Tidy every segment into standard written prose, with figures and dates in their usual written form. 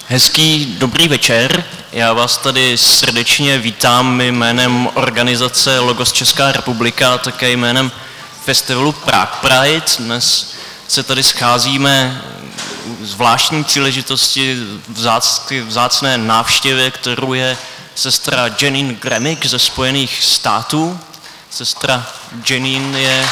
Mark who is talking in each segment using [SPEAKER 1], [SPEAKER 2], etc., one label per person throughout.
[SPEAKER 1] Hezký dobrý večer, já vás tady srdečně vítám jménem organizace Logos Česká republika a také jménem festivalu Prague Pride. Dnes se tady scházíme zvláštní příležitosti vzácné návštěvě, kterou je sestra Janine Gremick ze Spojených států. Sestra Janine je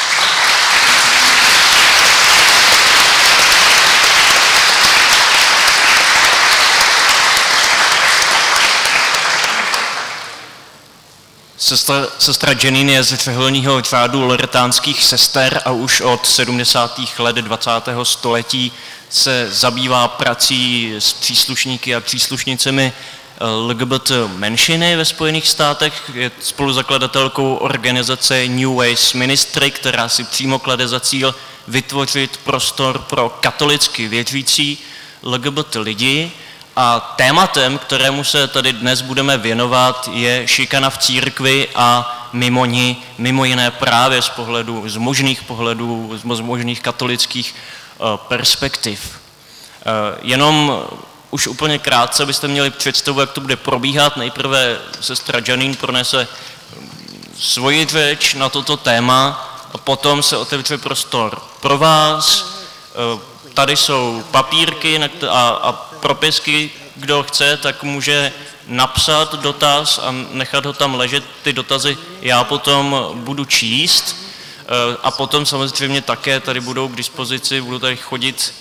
[SPEAKER 1] Sestra Janine je z řeholního řádu loretánských sester a už od 70. let 20. století se zabývá prací s příslušníky a příslušnicemi LGBT menšiny ve Spojených státech. Je spoluzakladatelkou organizace New Ways Ministry, která si přímo klade za cíl vytvořit prostor pro katolicky věřící LGBT lidi. A tématem, kterému se tady dnes budeme věnovat, je šikana v církvi a mimo jiné právě z možných katolických perspektiv. Jenom už úplně krátce byste měli představu, jak to bude probíhat. Nejprve sestra Janine pronese svoji řeč na toto téma a potom se otevře prostor pro vás. Tady jsou papírky a propisky, kdo chce, tak může napsat dotaz a nechat ho tam ležet. Ty dotazy já potom budu číst a potom samozřejmě také tady budou k dispozici, budu tady chodit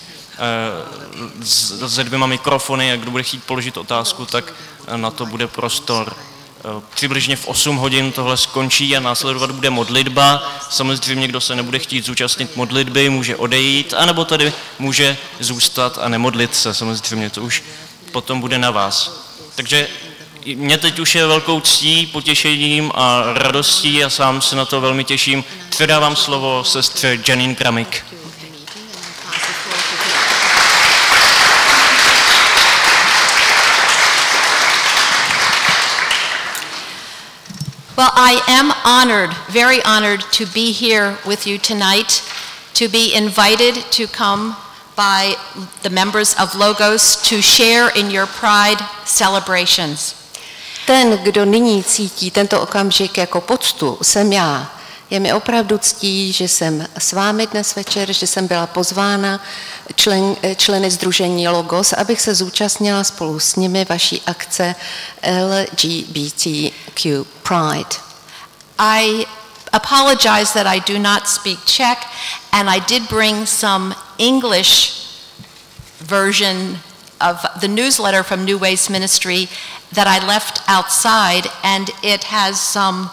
[SPEAKER 1] se 2 mikrofony a kdo bude chtít položit otázku, tak na to bude prostor. Přibližně v 8 hodin tohle skončí a následovat bude modlitba. Samozřejmě, kdo se nebude chtít zúčastnit modlitby, může odejít, anebo tady může zůstat a nemodlit se. Samozřejmě to už potom bude na vás. Takže mě teď už je velkou ctí, potěšením a radostí a sám se na to velmi těším. Předávám slovo sestře Janine Gremick.
[SPEAKER 2] Well, I am honored, very honored to be here with you tonight, to be invited to come by the members of Logos to share in your Pride celebrations.
[SPEAKER 3] Ten, kdo nyní cítí tento okamžik jako poctu, jsem já. Je mi opravdu ctí, že jsem s vámi dnes večer, že jsem byla pozvána členy sdružení Logos, abych se zúčastnila spolu s nimi vaší akce LGBTQ Pride.
[SPEAKER 2] I apologize that I do not speak Czech, and I did bring some English version of the newsletter from New Ways Ministry that I left outside, and it has some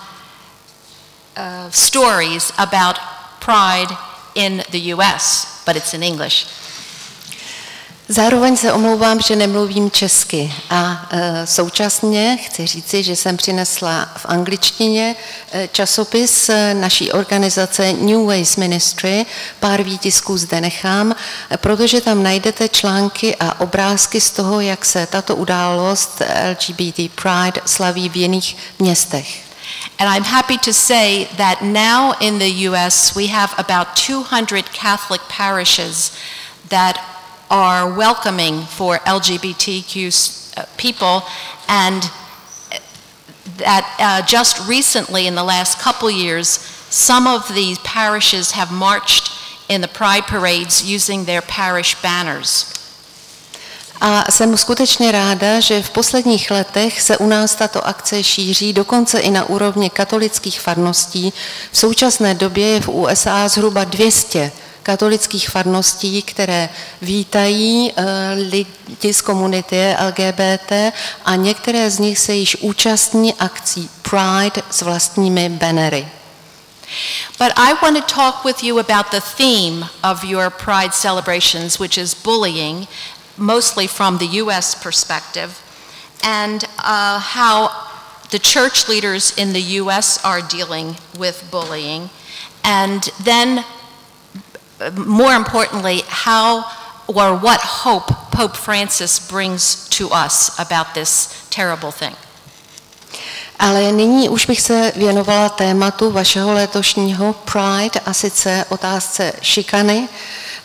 [SPEAKER 2] stories about Pride in the US, but it's in English.
[SPEAKER 3] Zároveň se omlouvám, že nemluvím česky a současně chci říci, že jsem přinesla v angličtině časopis naší organizace New Ways Ministry. Pár výtisků zde nechám, protože tam najdete články a obrázky z toho, jak se tato událost LGBT Pride slaví v jiných městech.
[SPEAKER 2] And I'm happy to say that now in the US we have about 200 Catholic parishes that are welcoming for LGBTQ people, and that just recently in the last couple years some of these parishes have marched in the Pride parades using their parish banners.
[SPEAKER 3] A jsem skutečně ráda, že v posledních letech se u nás tato akce šíří dokonce i na úrovni katolických farností. V současné době je v USA zhruba 200 katolických farností, které vítají lidi z komunity LGBT a některé z nich se již účastní akcí Pride s vlastními bannery.
[SPEAKER 2] But I want to talk with you about the theme of your Pride celebrations, which is bullying, mostly from the US perspective, and how the church leaders in the US are dealing with bullying, and then more importantly, how or what hope Pope Francis brings to us about this terrible thing.
[SPEAKER 3] Ale nyní už bych se věnovala tématu vašeho letošního Pride, a sice otázce šikany.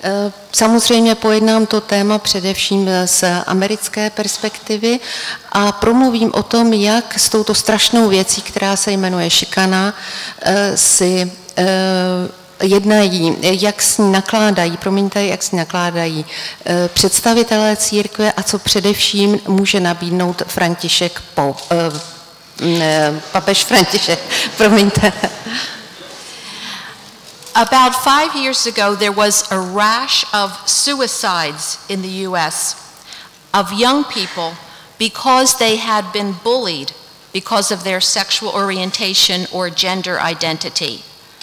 [SPEAKER 3] Samozřejmě pojednám to téma především z americké perspektivy a promluvím o tom, jak s touto strašnou věcí, která se jmenuje šikana, si jednají, jak s ní nakládají, představitelé církve a co především může nabídnout papež František, promiňte.
[SPEAKER 2] About 5 years ago, there was a rash of suicides in the US of young people because they had been bullied because of their sexual orientation or gender identity.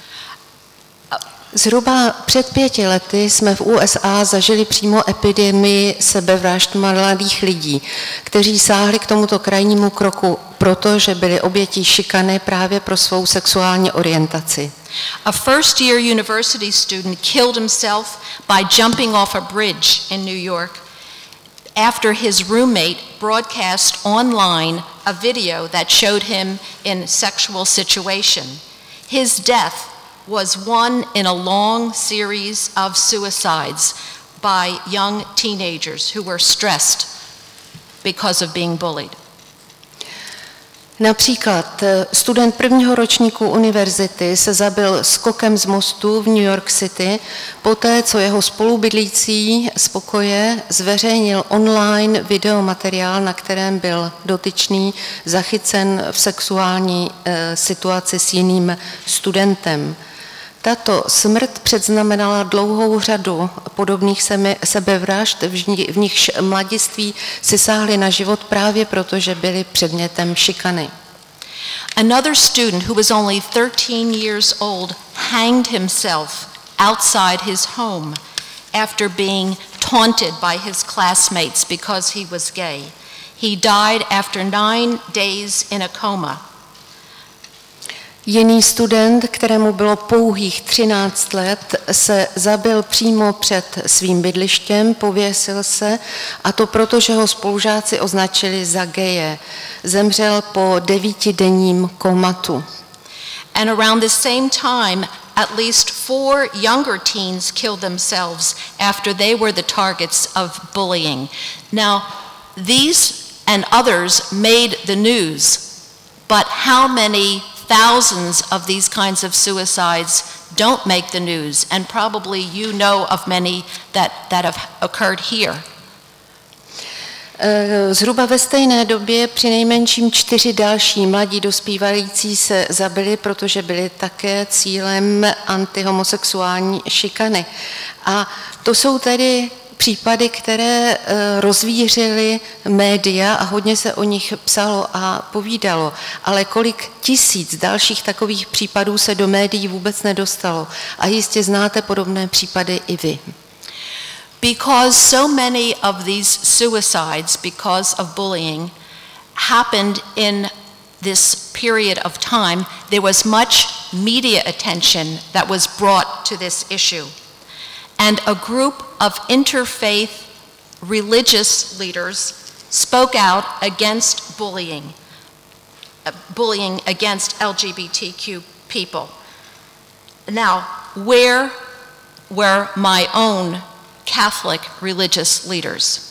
[SPEAKER 3] Zhruba před 5 lety jsme v USA zažili přímo epidemii sebevražd mladých lidí, kteří sáhli k tomuto krajnímu kroku, protože byli obětí šikany právě pro svou sexuální orientaci.
[SPEAKER 2] A first-year university student killed himself by jumping off a bridge in New York after his roommate broadcast online a video that showed him in sexual situation. His death was one in a long series of suicides by young teenagers who were stressed because of being bullied.
[SPEAKER 3] Například student prvního ročníku univerzity se zabil skokem z mostu v New York City poté, co jeho spolubydlící z pokoje zveřejnil online videomateriál, na kterém byl dotyčný zachycen v sexuální situaci s jiným studentem. Tato smrt předznamenala dlouhou řadu podobných sebevražd, v nichž mladiství si sáhli na život právě proto, že byli předmětem šikany.
[SPEAKER 2] Another student who was only 13 years old hanged himself outside his home after being taunted by his classmates because he was gay. He died after 9 days in a coma.
[SPEAKER 3] Jiný student, kterému bylo pouhých 13 let, se zabil přímo před svým bydlištěm, pověsil se, a to proto, že ho spolužáci označili za geje. Zemřel po 9denním komatu.
[SPEAKER 2] And around the same time, at least 4 younger teens killed themselves after they were the targets of bullying. Now, these and others made the news, but how many thousands of these kinds of suicides don't make the news, and probably you know of many that have occurred here.
[SPEAKER 3] Zhruba ve stejné době přinejmenším 4 další mladí dospívající se zabili, protože byli také cílem antihomosexuální šikany. A to jsou tedy případy, které rozvířily média a hodně se o nich psalo a povídalo, ale kolik tisíc dalších takových případů se do médií vůbec nedostalo. A jistě znáte podobné případy i vy.
[SPEAKER 2] Because so many of these suicides, because of bullying, happened in this period of time, there was much media attention that was brought to this issue. And a group of interfaith religious leaders spoke out against bullying against LGBTQ people. Now, where were my own Catholic religious leaders?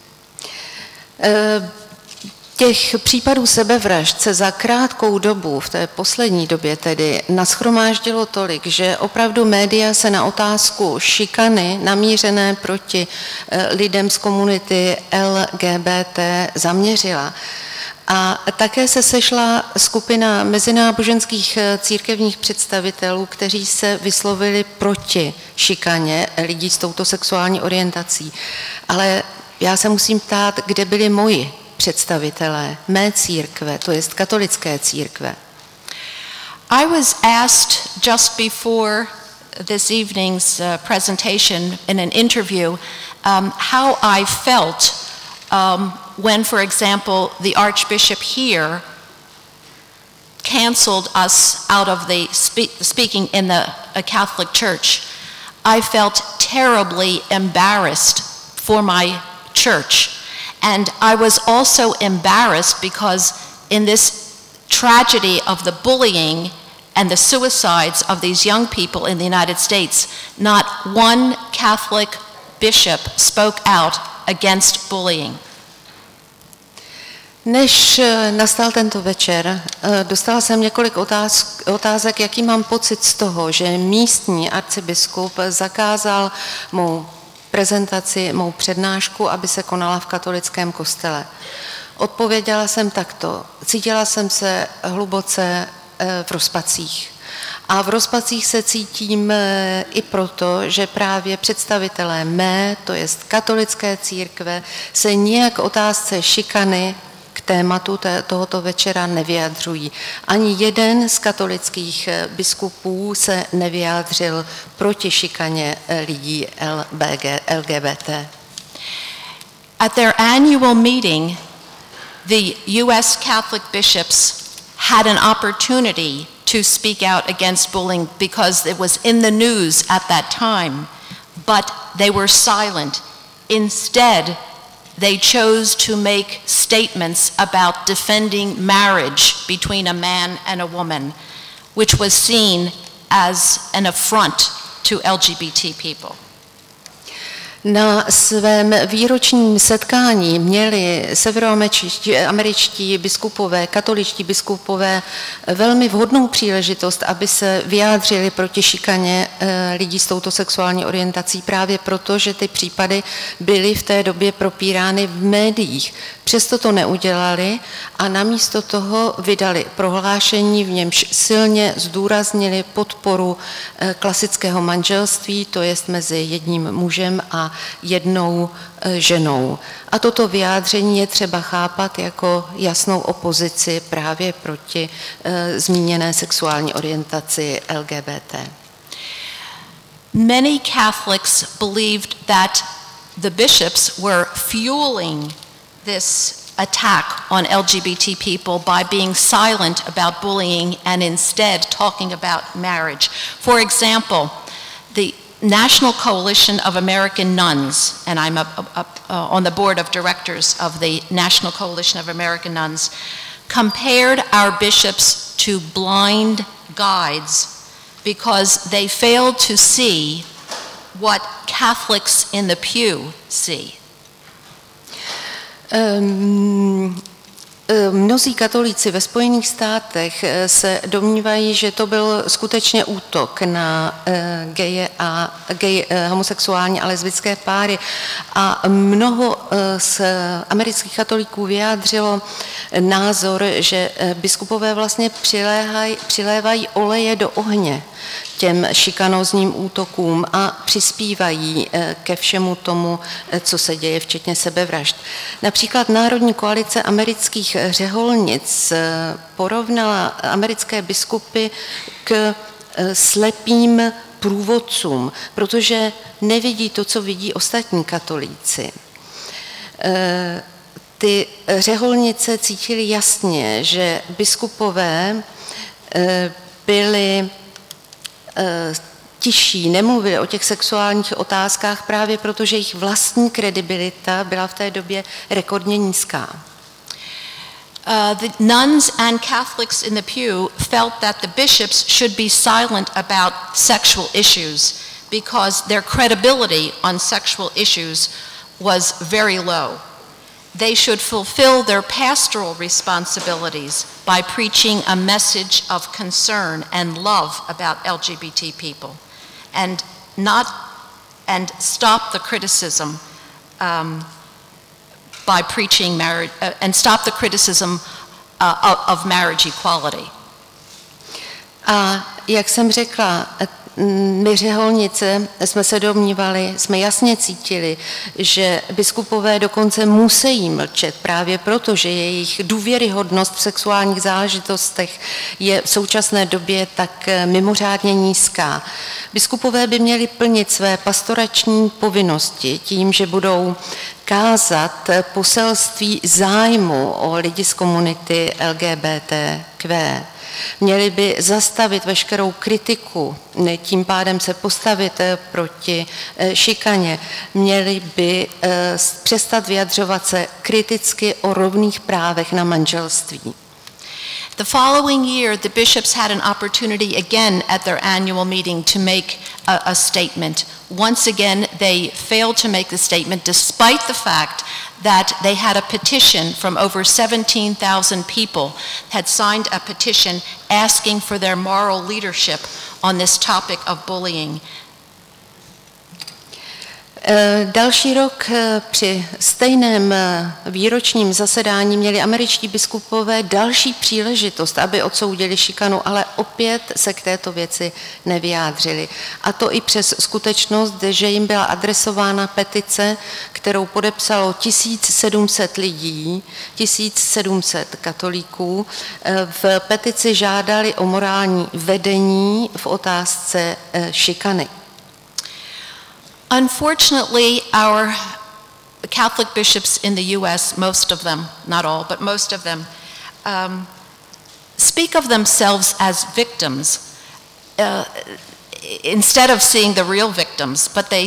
[SPEAKER 3] Těch případů sebevražd se za krátkou dobu, v té poslední době tedy, nashromáždilo tolik, že opravdu média se na otázku šikany namířené proti lidem z komunity LGBT zaměřila. A také se sešla skupina mezináboženských církevních představitelů, kteří se vyslovili proti šikaně lidí s touto sexuální orientací. Ale já se musím ptát, kde byli moji představitelé mé církve, to jest katolické církve.
[SPEAKER 2] I was asked just before this evening's presentation in an interview how I felt when, for example, the Archbishop here canceled us out of the speaking in a Catholic church. I felt terribly embarrassed for my church. And I was also embarrassed because in this tragedy of the bullying, and the suicides of these young people in the United States, not one Catholic bishop spoke out against bullying.
[SPEAKER 3] Než nastal tento večer, dostala jsem několik otázek, jaký mám pocit z toho, že místní arcibiskup zakázal mou prezentaci, mou přednášku, aby se konala v katolickém kostele. Odpověděla jsem takto. Cítila jsem se hluboce v rozpacích. A v rozpacích se cítím i proto, že právě představitelé mé, to jest katolické církve, se nijak otázce šikany k tématu tohoto večera nevyjadřují. Ani jeden z katolických biskupů se nevyjádřil proti šikaně lidí LGBT.
[SPEAKER 2] At their annual meeting, the U.S. Catholic bishops had an opportunity to speak out against bullying because it was in the news at that time, but they were silent. Instead, they chose to make statements about defending marriage between a man and a woman, which was seen as an affront to LGBT people.
[SPEAKER 3] Na svém výročním setkání měli severoameričtí biskupové, katoličtí biskupové velmi vhodnou příležitost, aby se vyjádřili proti šikaně lidí s touto sexuální orientací právě proto, že ty případy byly v té době propírány v médiích. Přesto to neudělali a namísto toho vydali prohlášení, v němž silně zdůraznili podporu klasického manželství, to jest mezi jedním mužem a jednou ženou. A toto vyjádření je třeba chápat jako jasnou opozici právě proti zmíněné sexuální orientaci LGBT.
[SPEAKER 2] Many Catholics believed that the bishops were fueling this attack on LGBT people by being silent about bullying and instead talking about marriage. For example, the National Coalition of American Nuns, and I'm on the board of directors of the National Coalition of American Nuns, compared our bishops to blind guides because they failed to see what Catholics in the pew see.
[SPEAKER 3] Mnozí katolíci ve Spojených státech se domnívají, že to byl skutečně útok na homosexuální a lesbické páry a mnoho z amerických katolíků vyjádřilo názor, že biskupové vlastně přilévají oleje do ohně těm šikanózním útokům a přispívají ke všemu tomu, co se děje, včetně sebevražd. Například Národní koalice amerických řeholnic porovnala americké biskupy k slepým průvodcům, protože nevidí to, co vidí ostatní katolíci. Ty řeholnice cítily jasně, že biskupové byli tiší, nemluvili o těch sexuálních otázkách právě proto, že jejich vlastní kredibilita byla v té době rekordně nízká.
[SPEAKER 2] The nuns and Catholics in the pew felt that the bishops should be silent about sexual issues because their credibility on sexual issues was very low. They should fulfill their pastoral responsibilities by preaching a message of concern and love about LGBT people, and stop the criticism by preaching marriage and stop the criticism of marriage equality.
[SPEAKER 3] A jak jsem řekla, my řeholnice jsme se domnívali, jsme jasně cítili, že biskupové dokonce musí mlčet právě proto, že jejich důvěryhodnost v sexuálních záležitostech je v současné době tak mimořádně nízká. Biskupové by měli plnit své pastorační povinnosti tím, že budou kázat poselství zájmu o lidi z komunity LGBTQ. Měli by zastavit veškerou kritiku, tím pádem se postavit proti šikaně. Měli by přestat vyjadřovat se kriticky o rovných právech na manželství.
[SPEAKER 2] The following year, the bishops had an opportunity again at their annual meeting to make a statement. Once again, they failed to make the statement despite the fact that they had a petition from over 17,000 people had signed a petition asking for their moral leadership on this topic of bullying.
[SPEAKER 3] Další rok při stejném výročním zasedání měli američtí biskupové další příležitost, aby odsoudili šikanu, ale opět se k této věci nevyjádřili. A to i přes skutečnost, že jim byla adresována petice, kterou podepsalo 1700 lidí, 1700 katolíků. V petici žádali o morální vedení v otázce šikany.
[SPEAKER 2] Unfortunately, our Catholic bishops in the US, most of them, not all, but most of them, speak of themselves as victims instead of seeing the real victims. But they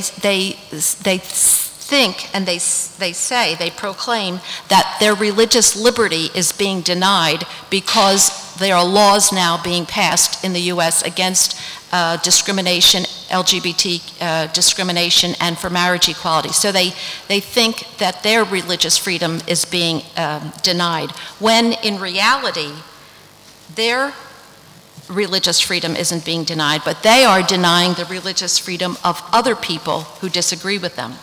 [SPEAKER 2] think and they proclaim that their religious liberty is being denied because there are laws now being passed in the US against discrimination, LGBT discrimination, and for marriage equality. So they think that their religious freedom is being denied, when in reality, their religious freedom isn't being denied, but they are denying the religious freedom of other people who disagree with them.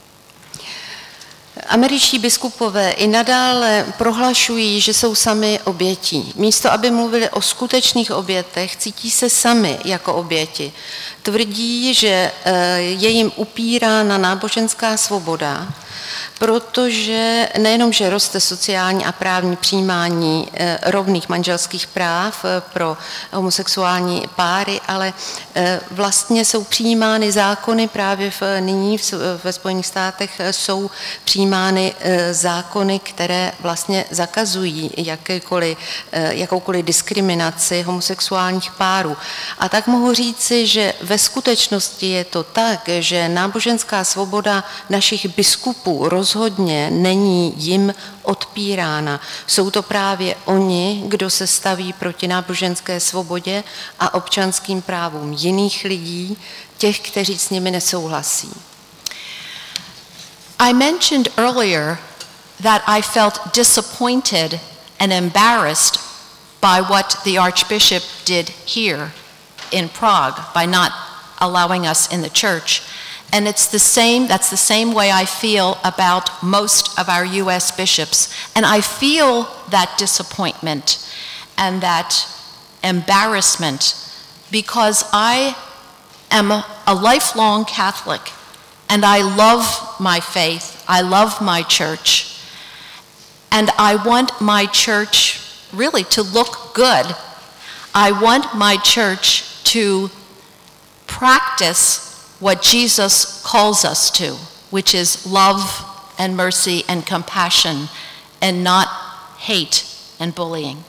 [SPEAKER 3] Američtí biskupové i nadále prohlašují, že jsou sami obětí. Místo, aby mluvili o skutečných obětech, cítí se sami jako oběti. Tvrdí, že je jim upírána náboženská svoboda, protože nejenom, že roste sociální a právní přijímání rovných manželských práv pro homosexuální páry, ale vlastně jsou přijímány zákony právě nyní ve Spojených státech jsou přijímány zákony, které vlastně zakazují jakoukoliv diskriminaci homosexuálních párů. A tak mohu říci, že ve skutečnosti je to tak, že náboženská svoboda našich biskupů rozhodně není jim odpírána. Jsou to právě oni, kdo se staví proti náboženské svobodě a občanským právům jiných lidí, těch, kteří s nimi nesouhlasí.
[SPEAKER 2] I mentioned earlier that I felt disappointed and embarrassed by what the Archbishop did here in Prague by not allowing us in the church. And that's the same way I feel about most of our US bishops. And I feel that disappointment and that embarrassment because I am a lifelong Catholic and I love my faith, I love my church, and I want my church really to look good. I want my church to practice what Jesus calls us to, which is love and mercy and compassion and not hate and bullying.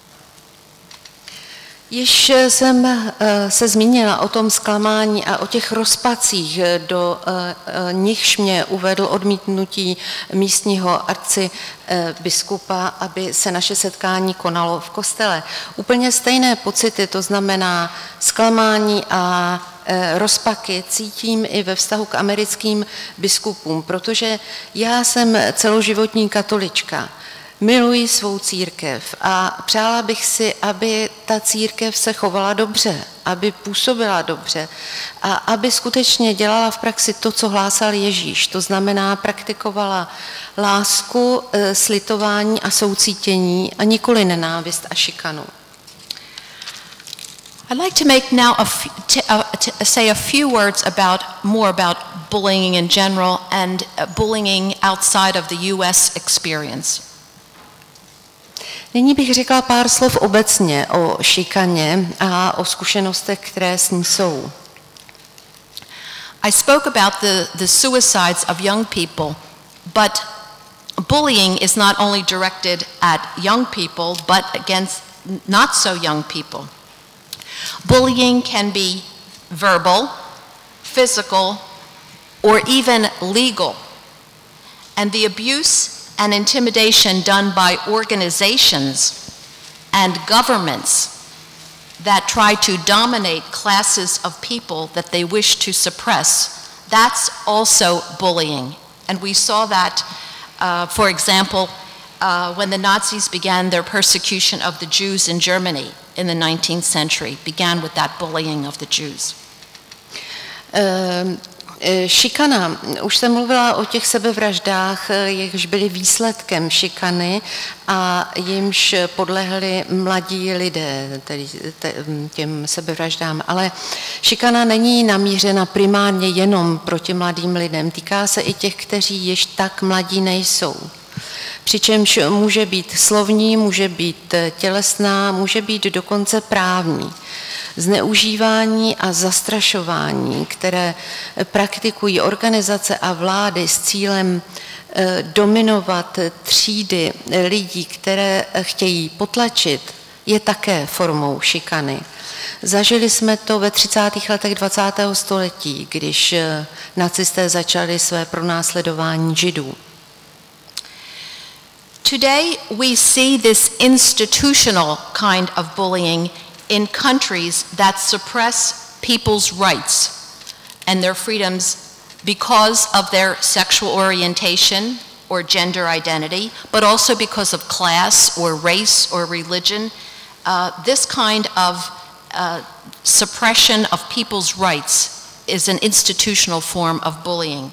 [SPEAKER 3] Již jsem se zmínila o tom zklamání a o těch rozpacích, do nichž mě uvedl odmítnutí místního arcibiskupa, aby se naše setkání konalo v kostele. Úplně stejné pocity, to znamená zklamání a rozpaky, cítím i ve vztahu k americkým biskupům, protože já jsem celoživotní katolička. Miluji svou církev a přála bych si, aby ta církev se chovala dobře, aby působila dobře a aby skutečně dělala v praxi to, co hlásal Ježíš. To znamená, praktikovala lásku, slitování a soucítění a nikoli nenávist a šikanu.
[SPEAKER 2] I'd like to make now say a few words more about bullying in general and bullying outside of the US experience.
[SPEAKER 3] Nyní bych řekla pár slov obecně o šikaně a o zkušenostech, které s ní jsou.
[SPEAKER 2] I spoke about the suicides of young people, but bullying is not only directed at young people, but against not so young people. Bullying can be verbal, physical, or even legal. And the abuse and intimidation done by organizations and governments that try to dominate classes of people that they wish to suppress, that's also bullying. And we saw that, for example, when the Nazis began their persecution of the Jews in Germany in the 19th century, began with that bullying of the Jews.
[SPEAKER 3] Šikana, už jsem mluvila o těch sebevraždách, jež byly výsledkem šikany a jimž podlehli mladí lidé, tedy těm sebevraždám. Ale šikana není namířena primárně jenom proti mladým lidem, týká se i těch, kteří již tak mladí nejsou. Přičemž může být slovní, může být tělesná, může být dokonce právní. Zneužívání a zastrašování, které praktikují organizace a vlády s cílem dominovat třídy lidí, které chtějí potlačit, je také formou šikany. Zažili jsme to ve 30. letech 20. století, když nacisté začali své pronásledování Židů.
[SPEAKER 2] Today we see this institutional kind of bullying in countries that suppress people's rights and their freedoms because of their sexual orientation or gender identity, but also because of class or race or religion. This kind of suppression of people's rights is an institutional form of bullying.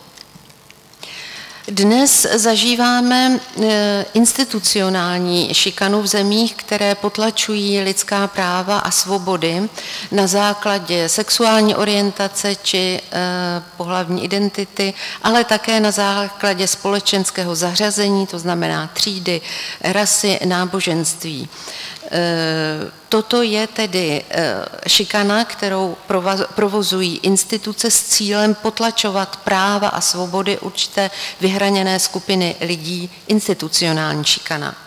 [SPEAKER 3] Dnes zažíváme institucionální šikanu v zemích, které potlačují lidská práva a svobody na základě sexuální orientace či pohlavní identity, ale také na základě společenského zařazení, to znamená třídy, rasy, náboženství. Toto je tedy šikana, kterou provozují instituce s cílem potlačovat práva a svobody určité vyhraněné skupiny lidí, institucionální šikana.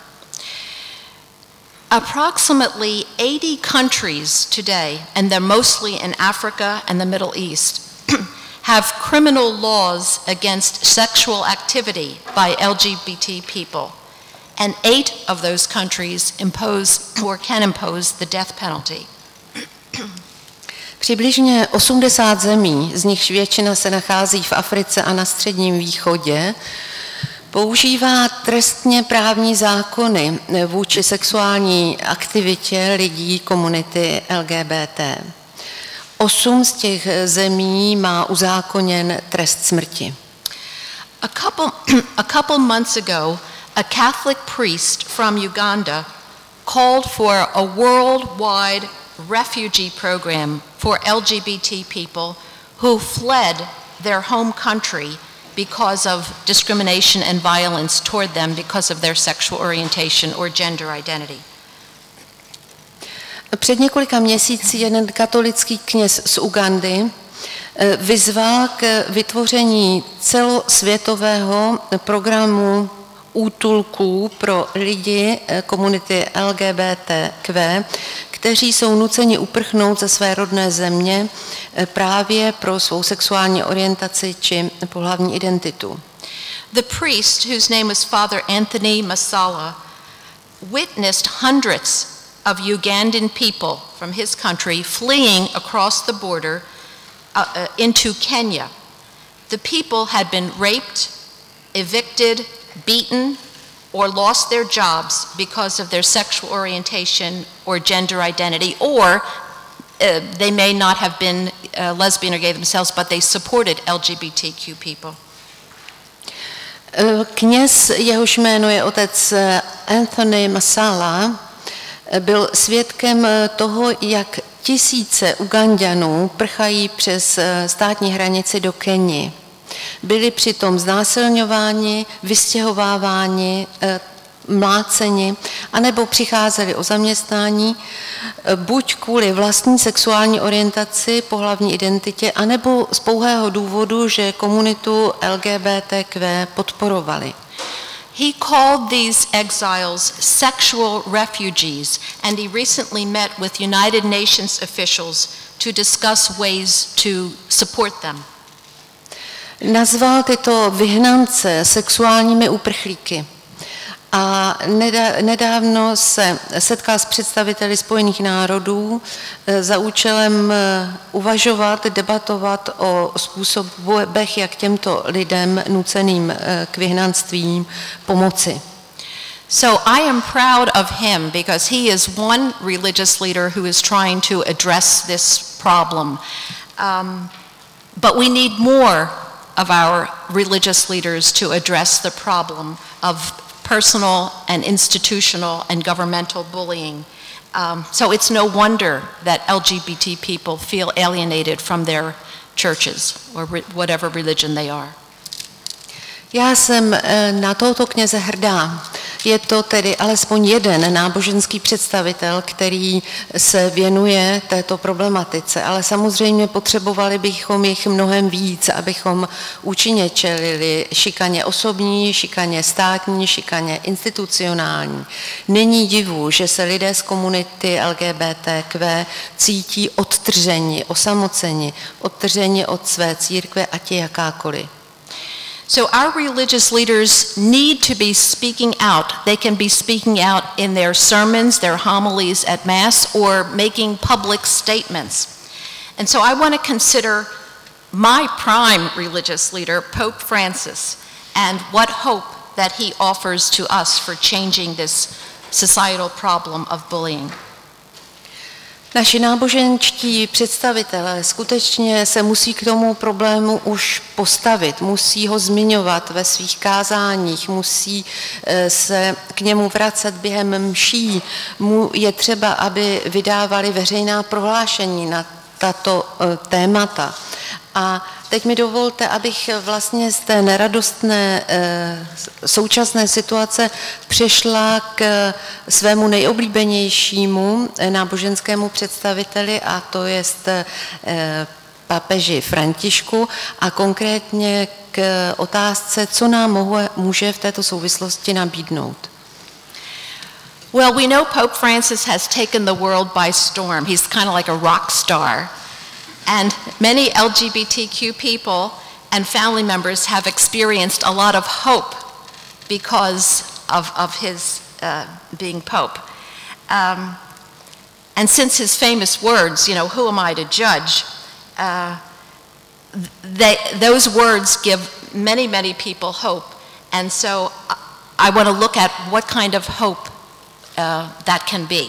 [SPEAKER 2] Approximately 80 countries today, and they're mostly in Africa and the Middle East, have criminal laws against sexual activity by LGBT people. And 8 of those countries impose or can impose the death penalty.
[SPEAKER 3] Přibližně 80 zemí, z nichž většina se nachází v Africe a na Středním východě, používá trestně právní zákony vůči sexuální aktivitě lidí komunity LGBT. 8 z těch zemí má uzákoněn trest smrti.
[SPEAKER 2] A couple months ago, a Catholic priest from Uganda called for a worldwide refugee program for LGBT people who fled their home country because of discrimination and violence toward them because of their sexual orientation or gender identity.
[SPEAKER 3] Před několika měsíci jeden katolický kněz z Ugandy vyzval k vytvoření celosvětového programu útulků pro lidi komunity LGBTQ, kteří jsou nuceni uprchnout ze své rodné země právě pro svou sexuální orientaci či pohlavní identitu.
[SPEAKER 2] The priest, whose name was Father Anthony Masala, witnessed hundreds of Ugandan people from his country fleeing across the border into Kenya. The people had been raped, evicted, beaten, or lost their jobs because of their sexual orientation or gender identity, or they may not have been lesbian or gay themselves, but they supported LGBTQ people.
[SPEAKER 3] Kněz, jehož jméno je otec Anthony Masala, byl svědkem toho, jak tisíce Uganďanů prchají přes státní hranici do Keni. Byli přitom znásilňováni, vystěhováváni, mláceni, anebo přicházeli o zaměstnání, buď kvůli vlastní sexuální orientaci, pohlavní identitě, anebo z pouhého důvodu, že komunitu LGBTQ podporovali.
[SPEAKER 2] He called these exiles sexual refugees, and he recently met with United Nations officials to discuss ways to support them.
[SPEAKER 3] Nazval tyto vyhnance sexuálními uprchlíky A nedávno se setkal s představiteli Spojených národů za účelem uvažovat, debatovat o způsobech, jak těmto lidem nuceným k vyhnanství pomoci.
[SPEAKER 2] So I am proud of him because he is one religious leader who is trying to address this problem. But we need more of our religious leaders to address the problem of personal and institutional and governmental bullying. So it's no wonder that LGBT people feel alienated from their churches or whatever religion they are.
[SPEAKER 3] Já jsem na tohoto kněze hrdá. Je to tedy alespoň jeden náboženský představitel, který se věnuje této problematice, ale samozřejmě potřebovali bychom jich mnohem víc, abychom účinně čelili šikaně osobní, šikaně státní, šikaně institucionální. Není divu, že se lidé z komunity LGBTQ cítí odtrženi, osamoceni, odtrženi od své církve, ať je jakákoliv.
[SPEAKER 2] So our religious leaders need to be speaking out. They can be speaking out in their sermons, their homilies at Mass, or making public statements. And so I want to consider my prime religious leader, Pope Francis, and what hope that he offers to us for changing this societal problem of bullying.
[SPEAKER 3] Naši náboženští představitelé skutečně se musí k tomu problému už postavit, musí ho zmiňovat ve svých kázáních, musí se k němu vracet během mší. Je třeba, aby vydávali veřejná prohlášení na tato témata. A teď mi dovolte, abych vlastně z té neradostné současné situace přešla k svému nejoblíbenějšímu náboženskému představiteli, a to jest papeži Františku, a konkrétně k otázce, co nám může v této souvislosti nabídnout.
[SPEAKER 2] Well, we know Pope Francis has taken the world by storm. He's kind of like a rock star. And many LGBTQ people and family members have experienced a lot of hope because of his being Pope. And since his famous words, you know, who am I to judge, those words give many, many people hope. And so I want to look at what kind of hope that can be.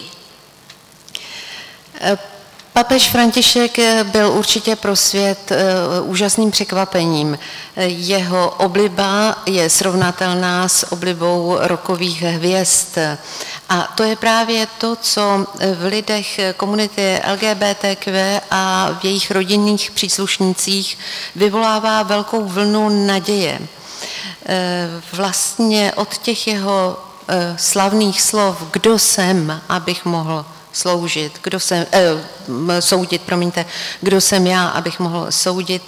[SPEAKER 3] Papež František byl určitě pro svět úžasným překvapením. Jeho obliba je srovnatelná s oblibou rockových hvězd. A to je právě to, co v lidech komunity LGBTQ a v jejich rodinných příslušnících vyvolává velkou vlnu naděje. Vlastně od těch jeho slavných slov, kdo jsem, abych mohl sloužit, soudit, kdo jsem já, abych mohl soudit,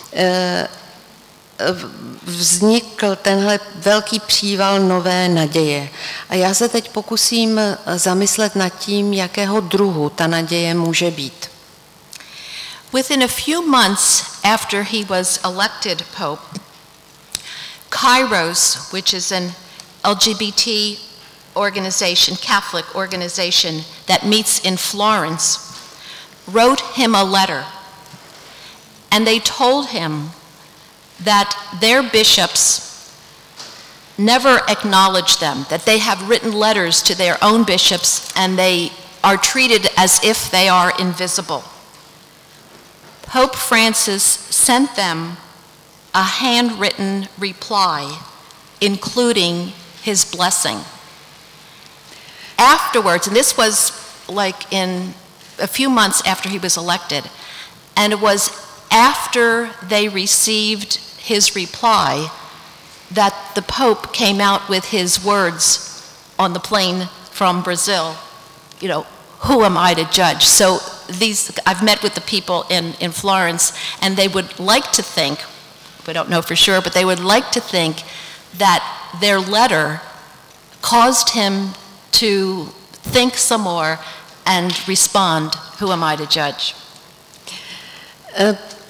[SPEAKER 3] vznikl tenhle velký příval nové naděje. A já se teď pokusím zamyslet nad tím, jakého druhu ta naděje může být.
[SPEAKER 2] Within a few months after he was elected Pope, Kairos, which is an LGBT organization, Catholic organization that meets in Florence, wrote him a letter. And they told him that their bishops never acknowledge them, that they have written letters to their own bishops and they are treated as if they are invisible. Pope Francis sent them a handwritten reply, including his blessing. Afterwards, and this was like in a few months after he was elected, and it was after they received his reply that the Pope came out with his words on the plane from Brazil, you know, who am I to judge? So I've met with the people in Florence, and they would like to think, we don't know for sure, but they would like to think that their letter caused him to think some more and respond, who am I to judge?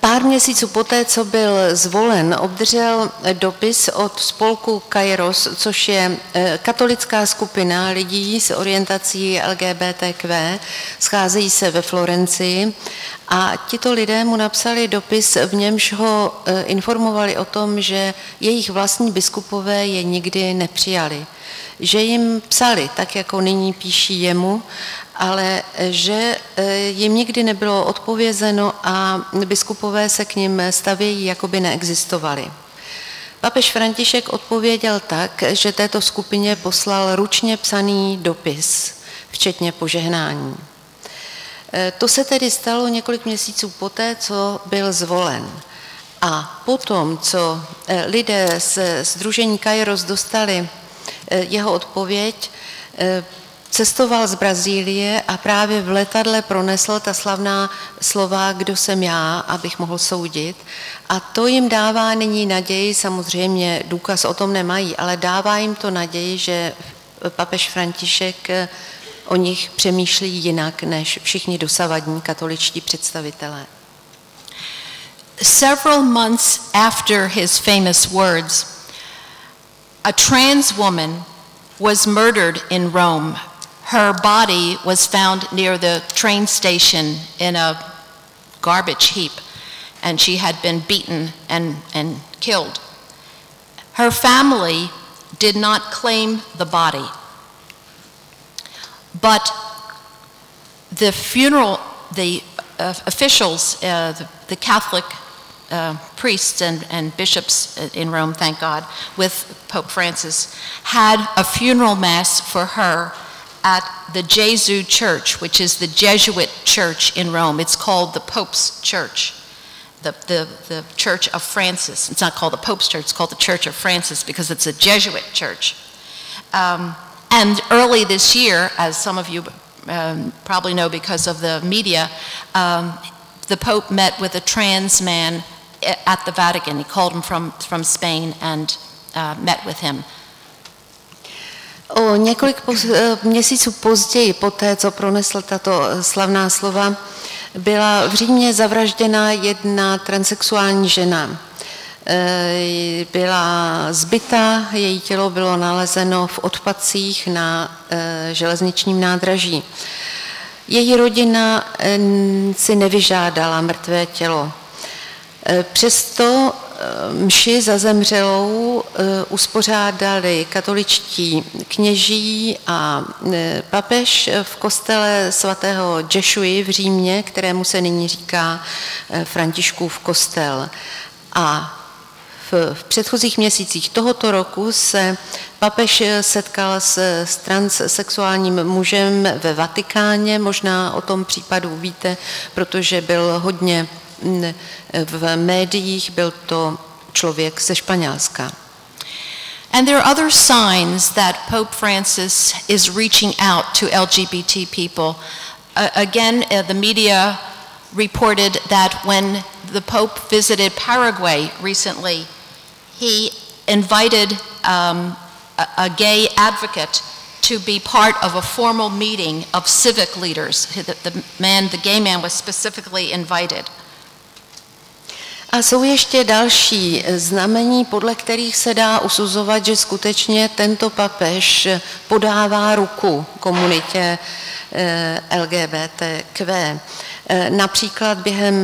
[SPEAKER 3] Pár měsíců poté, co byl zvolen, obdržel dopis od spolku Kairos, což je katolická skupina lidí s orientací LGBTQ, scházejí se ve Florencii a tito lidé mu napsali dopis, v němž ho informovali o tom, že jejich vlastní biskupové je nikdy nepřijali. Že jim psali, tak jako nyní píší jemu, ale že jim nikdy nebylo odpovězeno a biskupové se k nim stavějí, jako by neexistovali. Papež František odpověděl tak, že této skupině poslal ručně psaný dopis, včetně požehnání. To se tedy stalo několik měsíců poté, co byl zvolen. A potom, co lidé z sdružení Kairos dostali jeho odpověď, cestoval z Brazílie a právě v letadle pronesl ta slavná slova, kdo jsem já, abych mohl soudit. A to jim dává nyní naději, samozřejmě důkaz o tom nemají, ale dává jim to naději, že papež František o nich přemýšlí jinak než všichni dosavadní katoličtí představitelé.
[SPEAKER 2] Several months after his famous words, a trans woman was murdered in Rome. Her body was found near the train station in a garbage heap, and she had been beaten and killed. Her family did not claim the body, but the funeral, the officials, the Catholic priests and bishops in Rome, thank God, with Pope Francis, had a funeral mass for her at the Jesu Church, which is the Jesuit church in Rome. It's called the Pope's Church, the Church of Francis. It's not called the Pope's Church, it's called the Church of Francis because it's a Jesuit church. And early this year, as some of you probably know because of the media, the Pope met with a trans man at the Vatican. He called him from Spain and met with him.
[SPEAKER 3] O několik měsíců později, poté, co pronesl tato slavná slova, byla v Římě zavražděna jedna transsexuální žena. Byla zbyta, její tělo bylo nalezeno v odpadcích na železničním nádraží. Její rodina si nevyžádala mrtvé tělo. Přesto mši za zemřelou uspořádali katoličtí kněží a papež v kostele svatého Ješuji v Římě, kterému se nyní říká Františkův kostel. A v předchozích měsících tohoto roku se papež setkal s transsexuálním mužem ve Vatikáně. Možná o tom případu víte, protože byl hodně v médiích, byl to člověk ze Španělska.
[SPEAKER 2] And there are other signs that Pope Francis is reaching out to LGBT people. Again, the media reported that when the Pope visited Paraguay recently, he invited a gay advocate to be part of a formal meeting of civic leaders. The gay man was specifically invited.
[SPEAKER 3] A jsou ještě další znamení, podle kterých se dá usuzovat, že skutečně tento papež podává ruku komunitě LGBTQ. Například během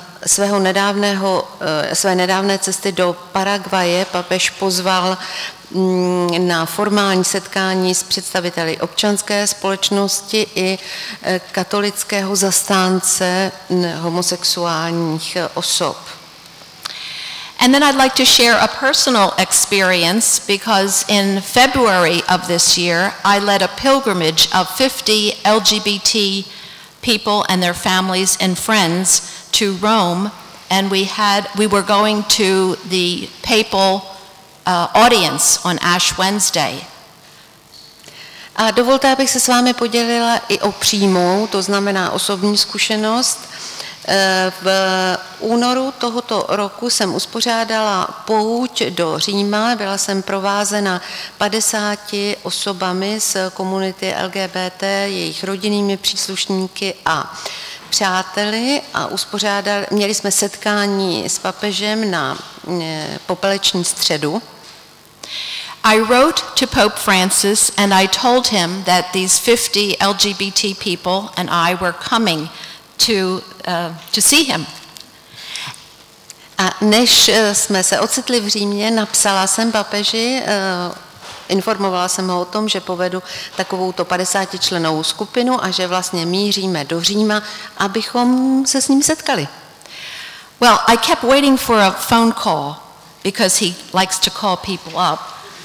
[SPEAKER 3] své nedávné cesty do Paraguaje papež pozval na formální setkání s představiteli občanské společnosti i katolického zastánce homosexuálních osob.
[SPEAKER 2] And then I'd like to share a personal experience because in February of this year, I led a pilgrimage of 50 LGBT people and their families and friends to Rome, and we were going to the papal audience on Ash Wednesday.
[SPEAKER 3] A dovolte, abych se s vámi podělila i o přímou, to znamená osobní zkušenost. V únoru tohoto roku jsem uspořádala pouť do Říma, byla jsem provázena 50 osobami z komunity LGBT, jejich rodinnými příslušníky a přáteli a měli jsme setkání s papežem na popeleční středu.
[SPEAKER 2] I wrote to Pope Francis and I told him that these 50 LGBT people and I were coming to see him.
[SPEAKER 3] A než jsme se ocitli v Římě, napsala jsem papeži, informovala jsem ho o tom, že povedu takovouto 50člennou skupinu a že vlastně míříme do Říma, abychom se s ním setkali.
[SPEAKER 2] Well, I kept waiting for a phone call because he likes to call people up.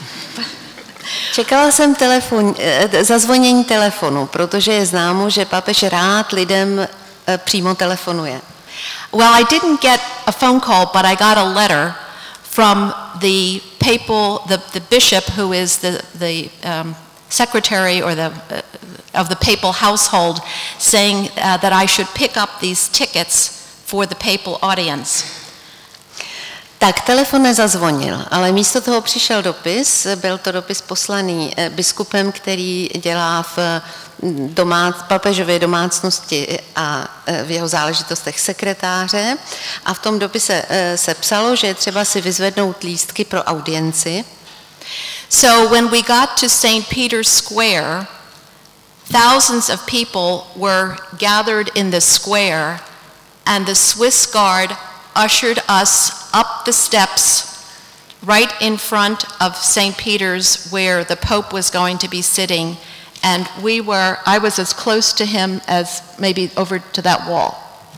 [SPEAKER 3] Čekala jsem zazvonění telefonu, protože je známo, že papež rád lidem přímo telefonuje.
[SPEAKER 2] Well, I didn't get a phone call, but I got a letter from the bishop who is the secretary or of the papal household, saying that I should pick up these tickets for the papal audience.
[SPEAKER 3] Tak telefon nezazvonil, ale místo toho přišel dopis, byl to dopis poslaný biskupem, který dělá v papežově domácnosti a v jeho záležitostech sekretáře. A v tom dopise se psalo, že je třeba si vyzvednout lístky pro audienci.
[SPEAKER 2] So when we got to St. Peter's Square, thousands of people were gathered in the square and the Swiss Guard ushered us up the steps right in front of St. Peter's where the Pope was going to be sitting, and I was as close to him as maybe over to that wall.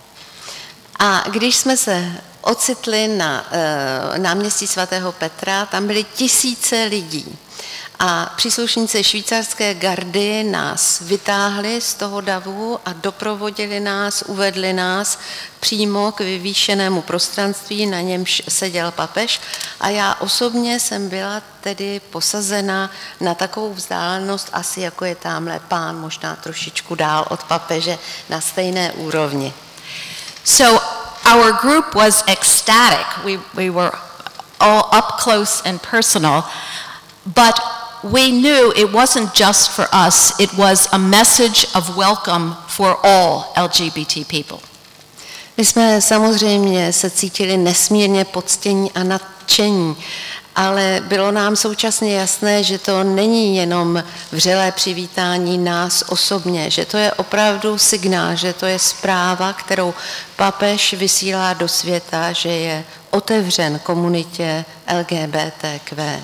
[SPEAKER 3] A když jsme se ocitli na náměstí svatého Petra, tam byly tisíce lidí. A příslušníci švýcarské gardy nás vytáhli z toho davu a doprovodili nás, uvedli nás přímo k vyvýšenému prostranství, na němž seděl papež. A já osobně jsem byla tedy posazena na takovou vzdálenost, asi jako je tamhle pán, možná trošičku dál od papeže, na stejné úrovni.
[SPEAKER 2] So our group was ecstatic. We were all up close and personal, but we knew it wasn't just for us, it was a message of welcome for all LGBT people.
[SPEAKER 3] My jsme samozřejmě se cítili nesmírně poctění a nadšení, ale bylo nám současně jasné, že to není jenom vřelé přivítání nás osobně, že to je opravdu signál, že to je zpráva, kterou papež vysílá do světa, že je otevřen komunitě LGBTQ.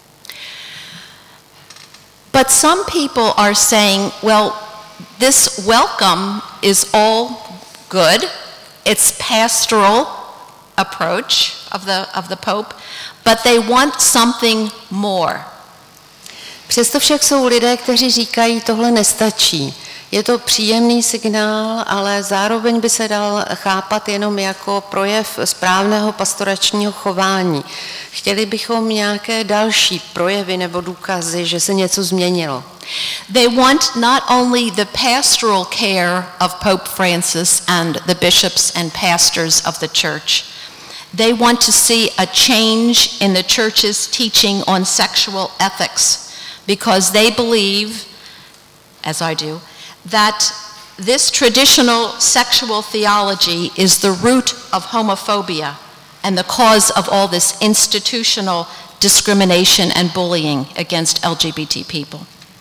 [SPEAKER 2] But some people are saying, well, this welcome is all good. It's pastoral approach of the Pope, but they want something more.
[SPEAKER 3] Přesto však jsou lidé, kteří říkají, tohle nestačí. Je to příjemný signál, ale zároveň by se dal chápat jenom jako projev správného pastoračního chování. Chtěli bychom nějaké další projevy nebo důkazy, že se něco změnilo.
[SPEAKER 2] They want not only the pastoral care of Pope Francis and the bishops and pastors of the church. They want to see a change in the church's teaching on sexual ethics because they believe, as I do, that this traditional sexual theology is the root of homophobia and the cause of all this institutional discrimination and bullying against LGBT people.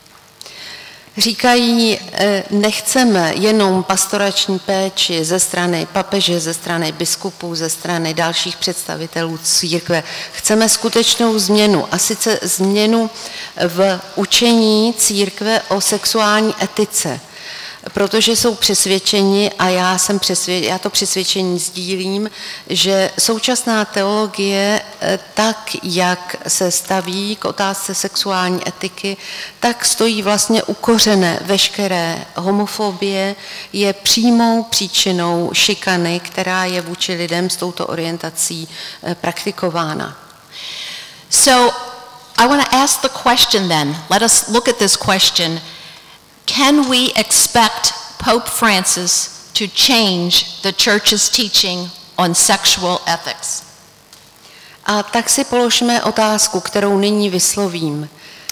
[SPEAKER 3] Říkají, nechceme jenom pastorační péči ze strany papeže, ze strany biskupů, ze strany dalších představitelů církve. Chceme skutečnou změnu, a sice změnu v učení církve o sexuální etice, protože jsou přesvědčeni, a já to přesvědčení sdílím, že současná teologie, tak jak se staví k otázce sexuální etiky, tak stojí vlastně ukořené veškeré homofobie, je přímou příčinou šikany, která je vůči lidem s touto orientací praktikována.
[SPEAKER 2] So I want to ask the question then. Let us look at this question. Can we expect Pope Francis to change the church's teaching on sexual ethics?
[SPEAKER 3] A tak si položme otázku, kterou nyní vyslovím.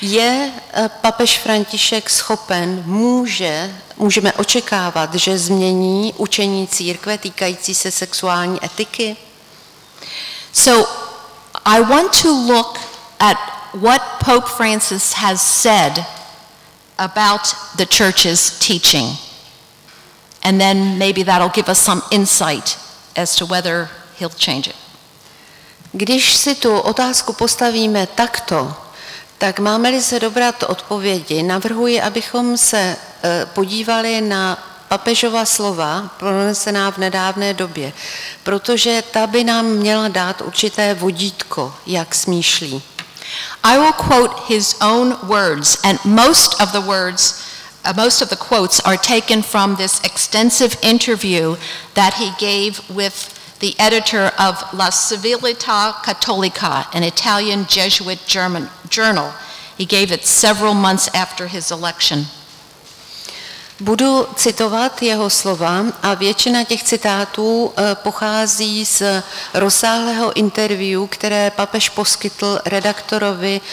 [SPEAKER 3] Je papež František schopen, můžeme očekávat, že změní učení církve týkající se sexuální etiky?
[SPEAKER 2] So I want to look at what Pope Francis has said about the church's teaching. And then maybe that'll give us some insight as to whether he'll change it.
[SPEAKER 3] Když si tu otázku postavíme takto, tak máme-li se dobrat odpovědi, navrhuji, abychom se podívali na papežova slova, pronesená v nedávné době, protože ta by nám měla dát určité vodítko, jak smýšlí.
[SPEAKER 2] I will quote his own words, and most of the quotes are taken from this extensive interview that he gave with the editor of La Civiltà Cattolica, an Italian Jesuit journal. He gave it several months after his election.
[SPEAKER 3] Budu citovat jeho slova a většina těch citátů pochází z rozsáhlého interview, které papež poskytl redaktorovi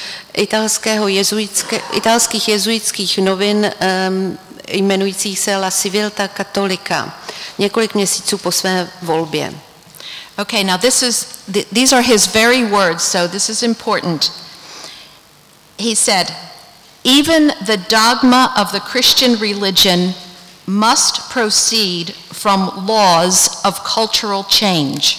[SPEAKER 3] italských jezuitských novin jmenujících se La Civiltà Cattolica několik měsíců po své volbě.
[SPEAKER 2] Okay, now these are his very words, so this is important. He said, "Even the dogma of the Christian religion must proceed from laws of cultural change."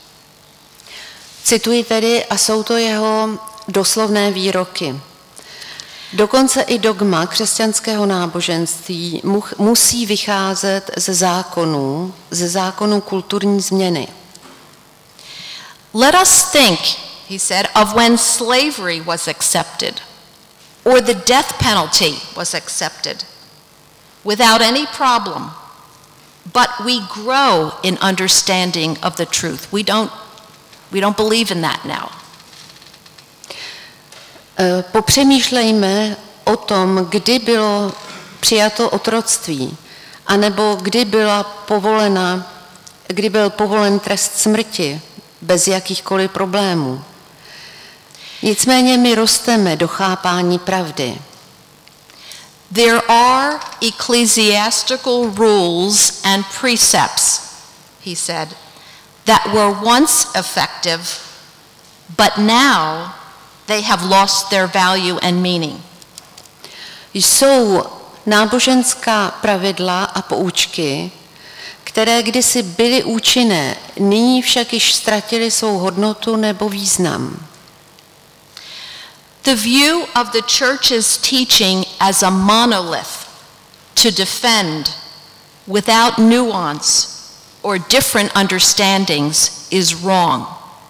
[SPEAKER 3] Cituji tedy, a jsou to jeho doslovné výroky. Dokonce i dogma křesťanského náboženství musí vycházet ze zákonů kulturní změny.
[SPEAKER 2] Let us think, he said, of when slavery was accepted, or the death penalty was accepted, without any problem. But we grow in understanding of the truth. We don't believe in that now.
[SPEAKER 3] Popřemýšlejme o tom, kdy bylo přijato otroctví, anebo kdy byl povolen trest smrti bez jakýchkoliv problémů. Nicméně my rosteme do chápání pravdy.
[SPEAKER 2] There are ecclesiastical rules and precepts, he said, that were once effective, but now they have lost their value and meaning.
[SPEAKER 3] Jsou náboženská pravidla a poučky, které kdysi byly účinné, nyní však již ztratily svou hodnotu nebo význam.
[SPEAKER 2] The view of the church's teaching as a monolith to defend without nuance or different understandings is wrong.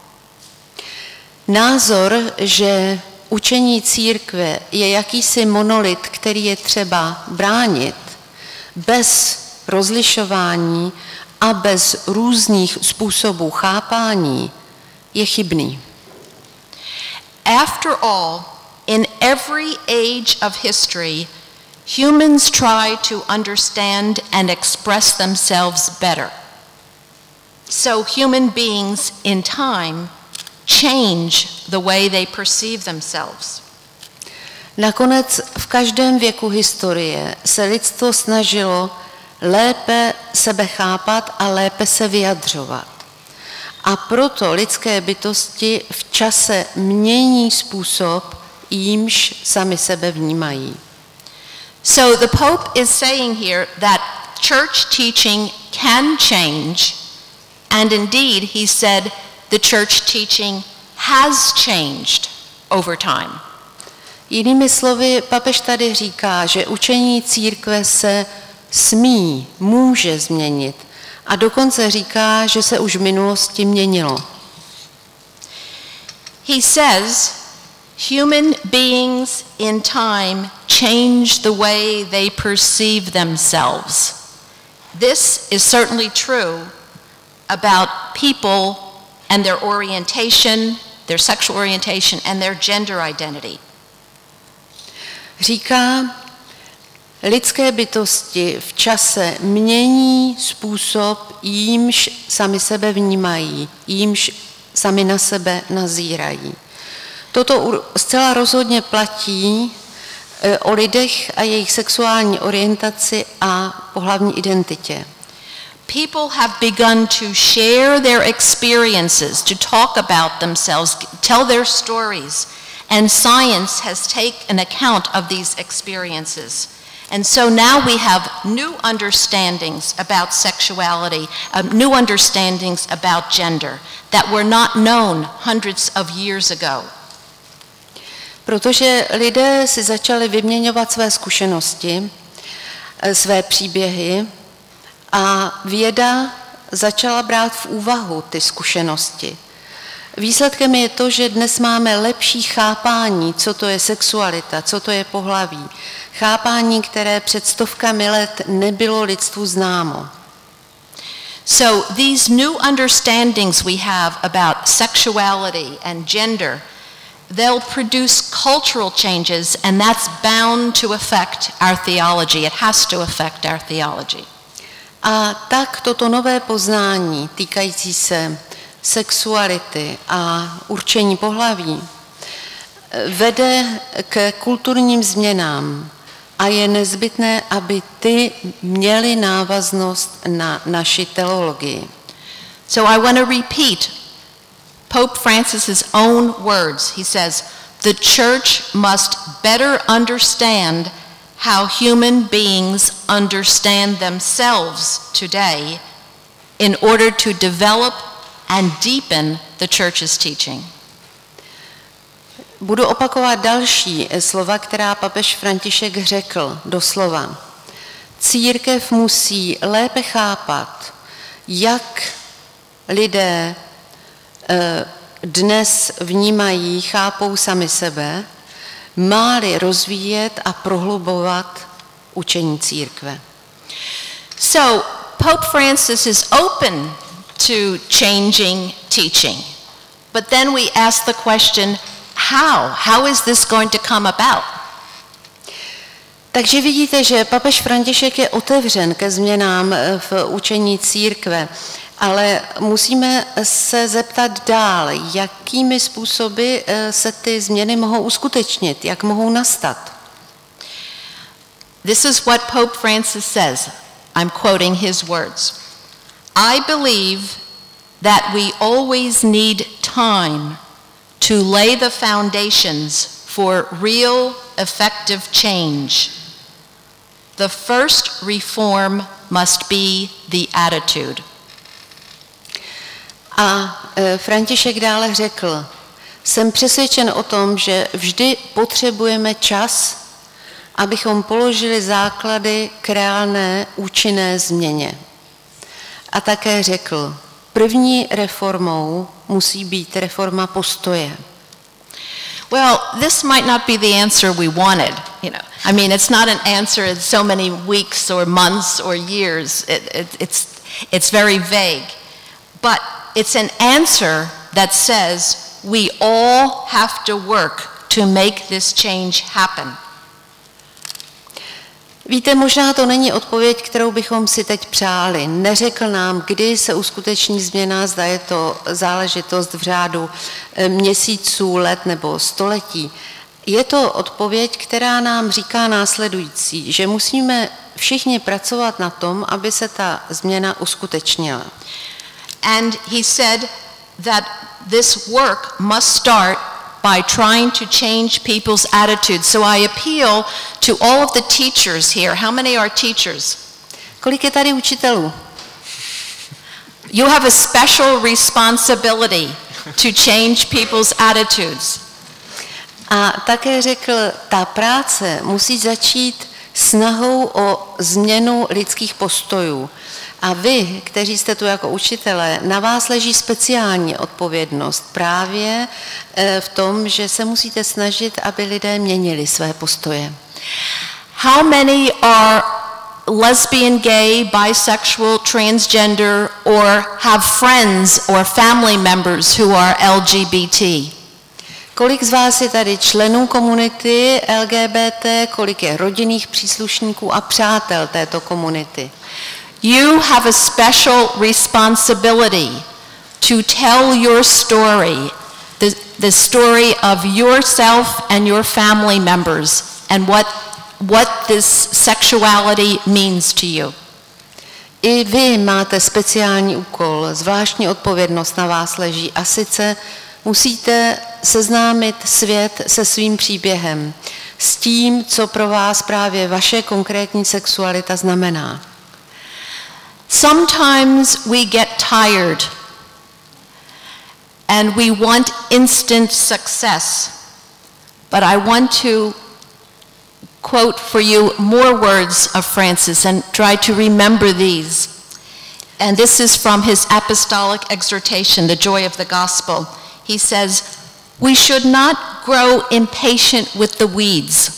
[SPEAKER 3] Názor, že učení církve je jakýsi monolit, který je třeba bránit bez rozlišování a bez různých způsobů chápání, je chybný.
[SPEAKER 2] After all, in every age of history, humans try to understand and express themselves better. So human beings in time change the way they perceive themselves.
[SPEAKER 3] Nakonec v každém věku historie se lidstvo snažilo lépe sebe chápat a lépe se vyjadřovat. A proto lidské bytosti v čase mění způsob, jímž sami sebe vnímají.
[SPEAKER 2] So the Pope is saying here that church teaching can change, and indeed he said the church teaching has changed over time.
[SPEAKER 3] Jinými slovy, papež tady říká, že učení církve se může změnit. A dokonce říká, že se už v minulosti měnilo.
[SPEAKER 2] He says, human beings in time change the way they perceive themselves. This is certainly true about people and their orientation, their sexual orientation, and their gender identity.
[SPEAKER 3] Říká, lidské bytosti v čase mění způsob, jímž sami sebe vnímají, jímž sami na sebe nazírají. Toto zcela rozhodně platí o lidech a jejich sexuální orientaci a pohlavní identitě.
[SPEAKER 2] People have begun to share their experiences, to talk about themselves, tell their stories, and science has taken account of these experiences. And so now we have new understandings about sexuality, new understandings about gender that were not known hundreds of years ago.
[SPEAKER 3] Protože lidé si začali vyměňovat své zkušenosti, své příběhy a věda začala brát v úvahu ty zkušenosti. Výsledkem je to, že dnes máme lepší chápání, co to je sexualita, co to je pohlaví. Chápání, které před stovkami let nebylo lidstvu známo.
[SPEAKER 2] So these new understandings we have about sexuality and gender, they'll produce cultural changes, and that's bound to affect our theology. It has to affect our theology.
[SPEAKER 3] A tak toto nové poznání týkající se sexuality a určení pohlaví vede k kulturním změnám a je nezbytné, aby ty měly návaznost na naši teologii.
[SPEAKER 2] So I want to repeat Pope Francis's own words. He says, the church must better understand how human beings understand themselves today in order to develop and deepen the church's teaching.
[SPEAKER 3] Budu opakovat další slova, která papež František řekl, doslova. Církev musí lépe chápat, jak lidé dnes vnímají, chápou sami sebe, má-li rozvíjet a prohlubovat učení církve.
[SPEAKER 2] So Pope Francis is open to changing teaching. But then we ask the question, how? How is this going to come about?
[SPEAKER 3] Takže vidíte, že papež František je otevřen ke změnám v učení církve, ale musíme se zeptat dál, jakými způsoby se ty změny mohou uskutečnit, jak mohou nastat.
[SPEAKER 2] This is what Pope Francis says. I'm quoting his words. I believe that we always need time to lay the foundations for real effective change. The first reform must be the attitude.
[SPEAKER 3] A František dále řekl, jsem přesvědčen o tom, že vždy potřebujeme čas, abychom položili základy k reálné účinné změně. A také řekl, první reformou musí být reforma postoje.
[SPEAKER 2] Well, this might not be the answer we wanted, you know. I mean, it's not an answer in so many weeks or months or years. It's very vague. But it's an answer that says we all have to work to make this change happen.
[SPEAKER 3] Víte, možná to není odpověď, kterou bychom si teď přáli. Neřekl nám, kdy se uskuteční změna, zda je to záležitost v řádu měsíců, let nebo století. Je to odpověď, která nám říká následující, že musíme všichni pracovat na tom, aby se ta změna uskutečnila.
[SPEAKER 2] And he said that this work must start by trying to change people's attitudes. So I appeal to all of the teachers here. How many are teachers?
[SPEAKER 3] Kolik je tady učitelů?
[SPEAKER 2] You have a special responsibility to change people's attitudes.
[SPEAKER 3] A také řekl, ta práce musí začít snahou o změnu lidských postojů. A vy, kteří jste tu jako učitelé, na vás leží speciální odpovědnost právě v tom, že se musíte snažit, aby lidé měnili své postoje.
[SPEAKER 2] How many are lesbian, gay, bisexual, transgender, or have friends or family members who are LGBT?
[SPEAKER 3] Kolik z vás je tady členů komunity LGBT, kolik je rodinných příslušníků a přátel této komunity?
[SPEAKER 2] You have a special responsibility to tell your story the story of yourself and your family members and what this sexuality means to you.
[SPEAKER 3] I vy máte speciální úkol, zvláštní odpovědnost na vás leží a sice musíte seznámit svět se svým příběhem, s tím, co pro vás právě vaše konkrétní sexualita znamená.
[SPEAKER 2] Sometimes we get tired and we want instant success, but I want to quote for you more words of Francis and try to remember these. And this is from his apostolic exhortation, The Joy of the Gospel. He says, we should not grow impatient with the weeds.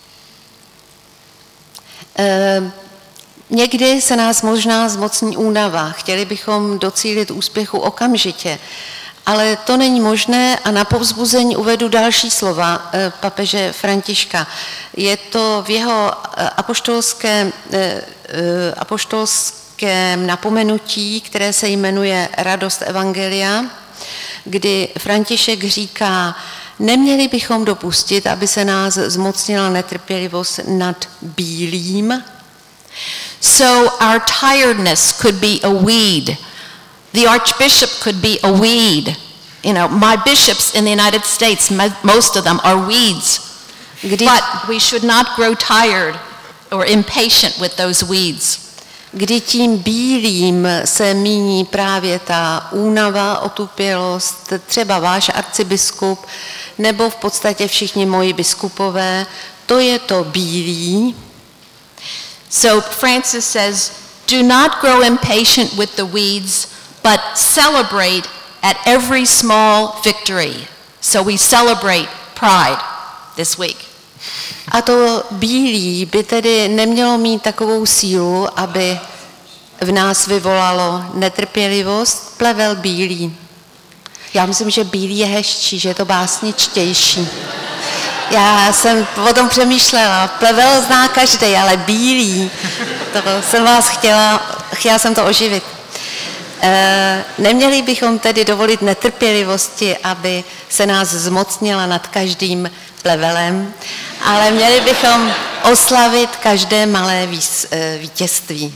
[SPEAKER 3] Někdy se nás možná zmocní únava, chtěli bychom docílit úspěchu okamžitě, ale to není možné a na povzbuzení uvedu další slova papeže Františka. Je to v jeho apoštolském napomenutí, které se jmenuje Radost evangelia, kdy František říká, neměli bychom dopustit, aby se nás zmocnila netrpělivost nad bílým.
[SPEAKER 2] So our tiredness could be a weed. The archbishop could be a weed. You know, my bishops in the United States, most of them are weeds. But we should not grow tired or impatient with those weeds.
[SPEAKER 3] Kdy tím bílým se míní právě ta únava, otupělost, třeba váš arcibiskup, nebo v podstatě všichni moji biskupové, to je to bílý.
[SPEAKER 2] So Francis says, do not grow impatient with the weeds, but celebrate at every small victory. So we celebrate Pride this week.
[SPEAKER 3] A to bílý by tedy nemělo mít takovou sílu, aby v nás vyvolalo netrpělivost, plevel bílý. Já myslím, že bílý je hezčí, že je to básničtější. Já jsem o tom přemýšlela, plevel zná každý, ale bílý, to jsem vás chtěla jsem to oživit. Neměli bychom tedy dovolit netrpělivosti, aby se nás zmocnila nad každým plevelem, ale měli bychom oslavit každé malé vítězství.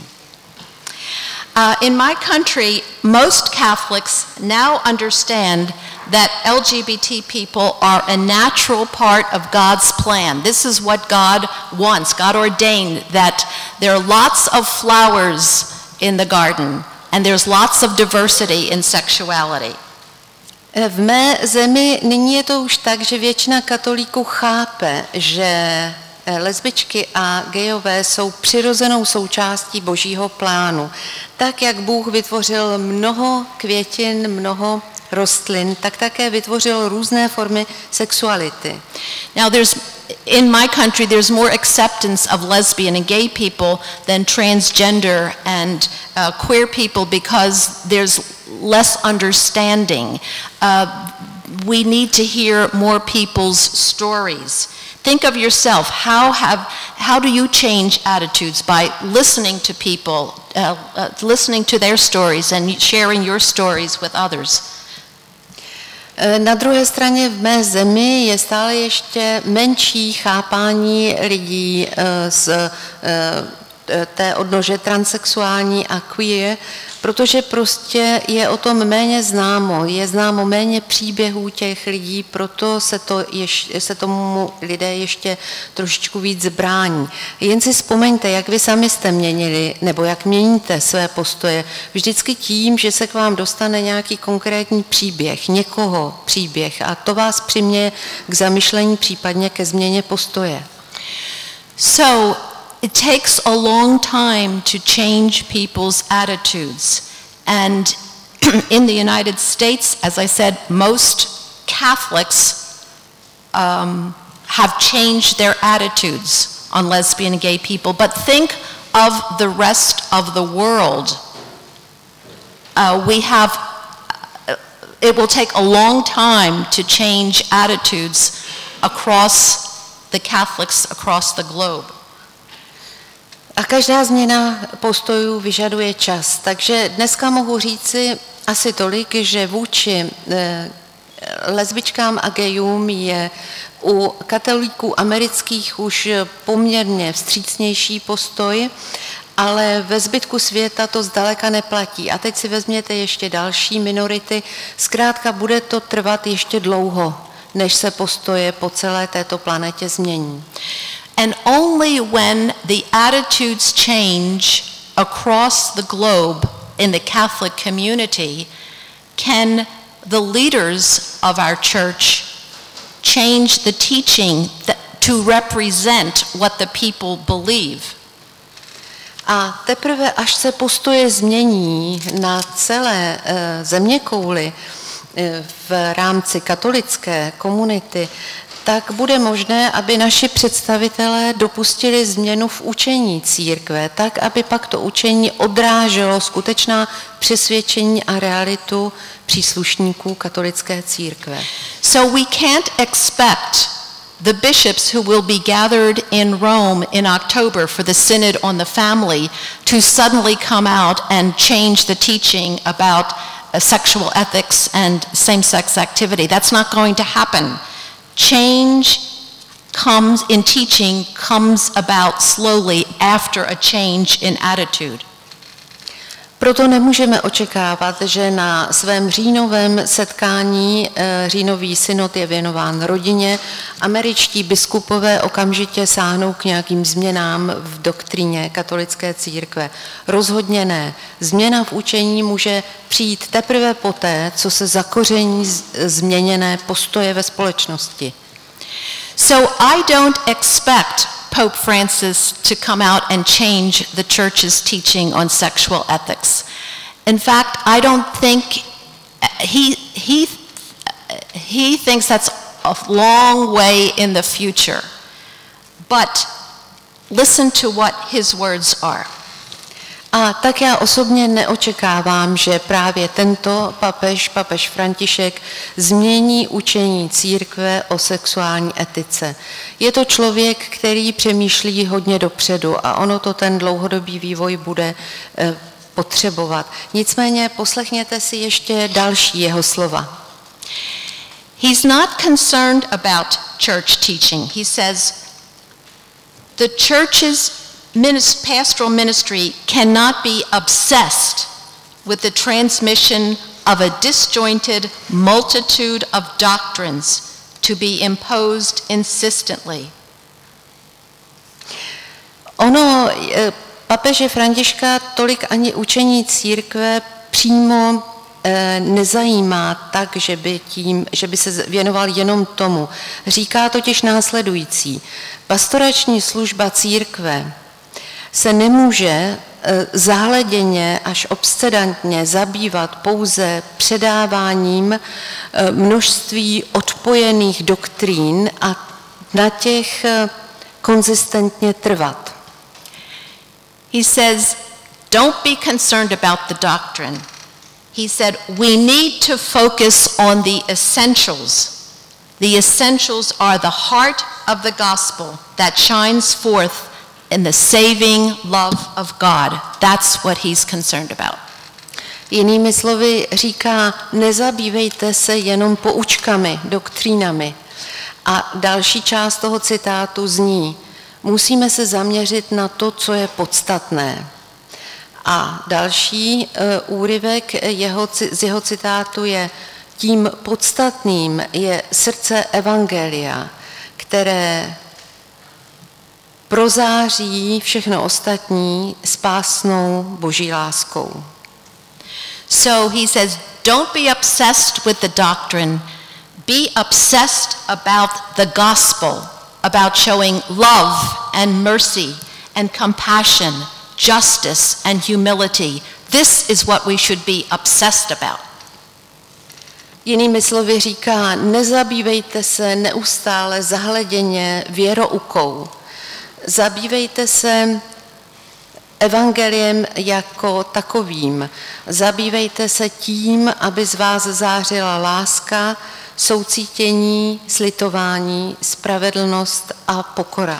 [SPEAKER 2] In my country, most Catholics now understand that LGBT people are a natural part of God's plan. This is what God wants. God ordained that there are lots of flowers in the garden and there's lots of diversity in sexuality.
[SPEAKER 3] V mé zemi nyní je to už tak, že většina katolíků chápe, že lesbičky a gejové jsou přirozenou součástí Božího plánu. Tak, jak Bůh vytvořil mnoho květin, mnoho rostlin, tak také vytvořil různé formy sexuality.
[SPEAKER 2] Now in my country there's more acceptance of lesbian and gay people than transgender and queer people because there's less understanding. We need to hear more people's stories. Think of yourself. How do you change attitudes? By listening to people, listening to their stories and sharing your stories with others.
[SPEAKER 3] Na druhé straně v mé zemi je stále ještě menší chápání lidí z té odnože transsexuální a queer, protože prostě je o tom méně známo, je známo méně příběhů těch lidí, proto se tomu lidé ještě trošičku víc brání. Jen si vzpomeňte, jak vy sami jste měnili, nebo jak měníte své postoje, vždycky tím, že se k vám dostane nějaký konkrétní příběh, někoho příběh a to vás přiměje k zamyšlení, případně ke změně postoje.
[SPEAKER 2] So, it takes a long time to change people's attitudes. And in the United States, as I said, most Catholics have changed their attitudes on lesbian and gay people. But think of the rest of the world. It will take a long time to change attitudes across the Catholics across the globe.
[SPEAKER 3] A každá změna postojů vyžaduje čas. Takže dneska mohu říci asi tolik, že vůči lesbičkám a gejům je u katolíků amerických už poměrně vstřícnější postoj, ale ve zbytku světa to zdaleka neplatí. A teď si vezměte ještě další minority. Zkrátka bude to trvat ještě dlouho, než se postoje po celé této planetě změní.
[SPEAKER 2] And only when the attitudes change across the globe in the Catholic community can the leaders of our church change the teaching to represent what the people believe.
[SPEAKER 3] A teprve, až se postoje změní na celé zeměkouli v rámci katolické komunity, tak bude možné, aby naši představitelé dopustili změnu v učení církve, tak, aby pak to učení odráželo skutečná přesvědčení a realitu příslušníků katolické církve.
[SPEAKER 2] So we can't expect the bishops who will be gathered in Rome in October for the Synod on the Family to suddenly come out and change the teaching about sexual ethics and same-sex activity. That's not going to happen. Change comes in teaching comes about slowly after a change in attitude.
[SPEAKER 3] Proto nemůžeme očekávat, že na svém říjnovém setkání, říjnový synod je věnován rodině, američtí biskupové okamžitě sáhnou k nějakým změnám v doktríně katolické církve. Rozhodně ne. Změna v učení může přijít teprve poté, co se zakoření změněné postoje ve společnosti.
[SPEAKER 2] So I don't expect Pope Francis to come out and change the church's teaching on sexual ethics. In fact, I don't think he thinks that's a long way in the future. But listen to what his words are.
[SPEAKER 3] A tak já osobně neočekávám, že právě tento papež František, změní učení církve o sexuální etice. Je to člověk, který přemýšlí hodně dopředu a ono to ten dlouhodobý vývoj bude potřebovat. Nicméně poslechněte si ještě další jeho slova.
[SPEAKER 2] He's not concerned about church teaching. He says the church's pastoral ministry cannot be obsessed with the transmission of a disjointed multitude of doctrines to be imposed insistently. Ono
[SPEAKER 3] papeže Františka tolik ani učení církve přímo nezajímá tak, že by se věnoval jenom tomu. Říká totiž následující. Pastorační služba církve se nemůže zahleděně až obsedantně zabývat pouze předáváním množství odpojených doktrín a na těch konzistentně trvat.
[SPEAKER 2] He says, don't be concerned about the doctrine. He said, we need to focus on the essentials. The essentials are the heart of the gospel that shines forth in the saving love of God. That's what he's concerned about.
[SPEAKER 3] Jinými slovy říká, nezabývejte se jenom poučkami, doktrínami. A další část toho citátu zní, musíme se zaměřit na to, co je podstatné. A další úryvek z jeho citátu je, tím podstatným je srdce evangelia, které prozáří všechno ostatní spásnou boží láskou.
[SPEAKER 2] So he says, don't be obsessed with the doctrine. Be obsessed about the gospel, about showing love and mercy and compassion, justice and humility. This is what we should be obsessed about.
[SPEAKER 3] Jinými slovy říká, nezabývejte se neustále zahleděně věroukou. Zabývejte se evangeliem jako takovým. Zabývejte se tím, aby z vás zářila láska, soucítění, slitování, spravedlnost a pokora.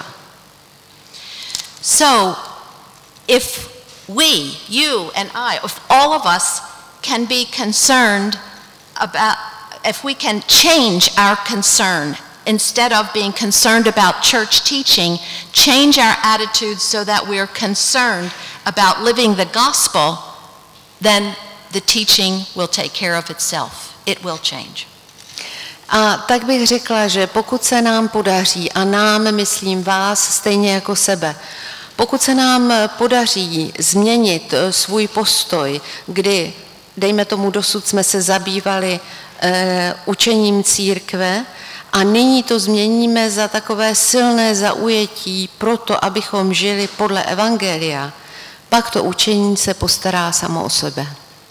[SPEAKER 2] So, if we, you and I, if all of us can be concerned about if we can change our concern, instead of being concerned about church teaching, change our attitudes so that we're concerned about living the gospel, then the teaching will take care of itself. It will change.
[SPEAKER 3] A tak bych řekla, že pokud se nám podaří, a nám, myslím vás, stejně jako sebe, pokud se nám podaří změnit svůj postoj, kdy, dejme tomu, dosud jsme se zabývali učením církve a nyní to změníme za takové silné zaujetí proto, abychom žili podle evangelia, pak to učení se postará samo o sebe.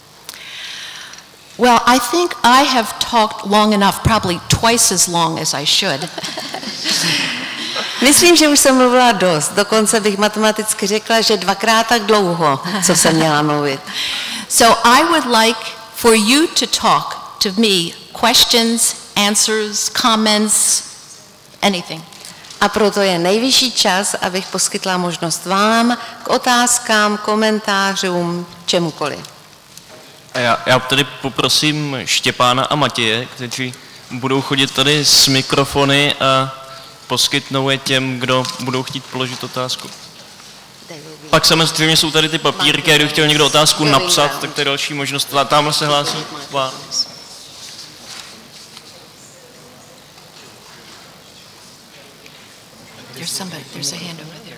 [SPEAKER 2] Well, I think I have talked long enough, probably twice as long as I should.
[SPEAKER 3] Myslím, že už jsem mluvila dost. Dokonce bych matematicky řekla, že dvakrát tak dlouho, co jsem měla mluvit.
[SPEAKER 2] So I would like for you to talk to me questions, answers, comments, anything.
[SPEAKER 3] A proto je nejvyšší čas, abych poskytla možnost vám k otázkám, komentářům, čemukoliv.
[SPEAKER 1] Já tedy poprosím Štěpána a Matěje, kteří budou chodit tady s mikrofony a poskytnou je těm, kdo budou chtít položit otázku. Pak samozřejmě jsou tady ty papírky, a kdyby chtěl někdo otázku napsat, tak to je další možnost. Tamhle se hlásí.
[SPEAKER 2] There's a hand over there.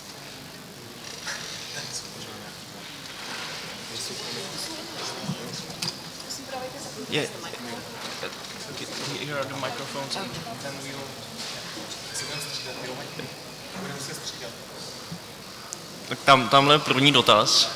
[SPEAKER 1] Yeah. Here are the microphones, and then we will... Tak tamhle je první dotaz.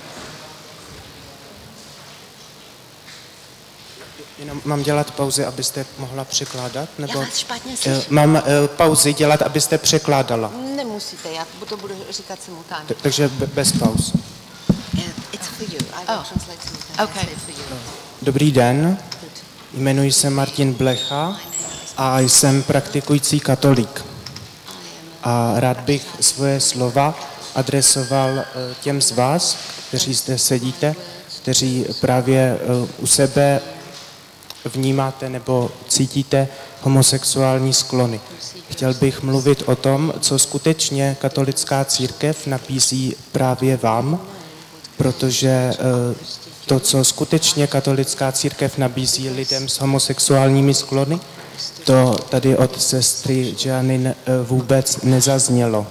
[SPEAKER 4] Jenom mám dělat pauzy, abyste mohla překládat? Nebo
[SPEAKER 3] Já vás špatně slyším.
[SPEAKER 4] mám pauzy dělat, abyste překládala?
[SPEAKER 3] Nemusíte, já to budu říkat simultánně.
[SPEAKER 4] Takže bez pauz.
[SPEAKER 3] It's for you. I will translate simultánně.
[SPEAKER 2] Okay.
[SPEAKER 4] Dobrý den, jmenuji se Martin Blecha a jsem praktikující katolík. A rád bych svoje slova adresoval těm z vás, kteří zde sedíte, kteří právě u sebe vnímáte nebo cítíte homosexuální sklony. Chtěl bych mluvit o tom, co skutečně katolická církev nabízí právě vám, protože to, co skutečně katolická církev nabízí lidem s homosexuálními sklony, to tady od sestry Janin vůbec nezaznělo.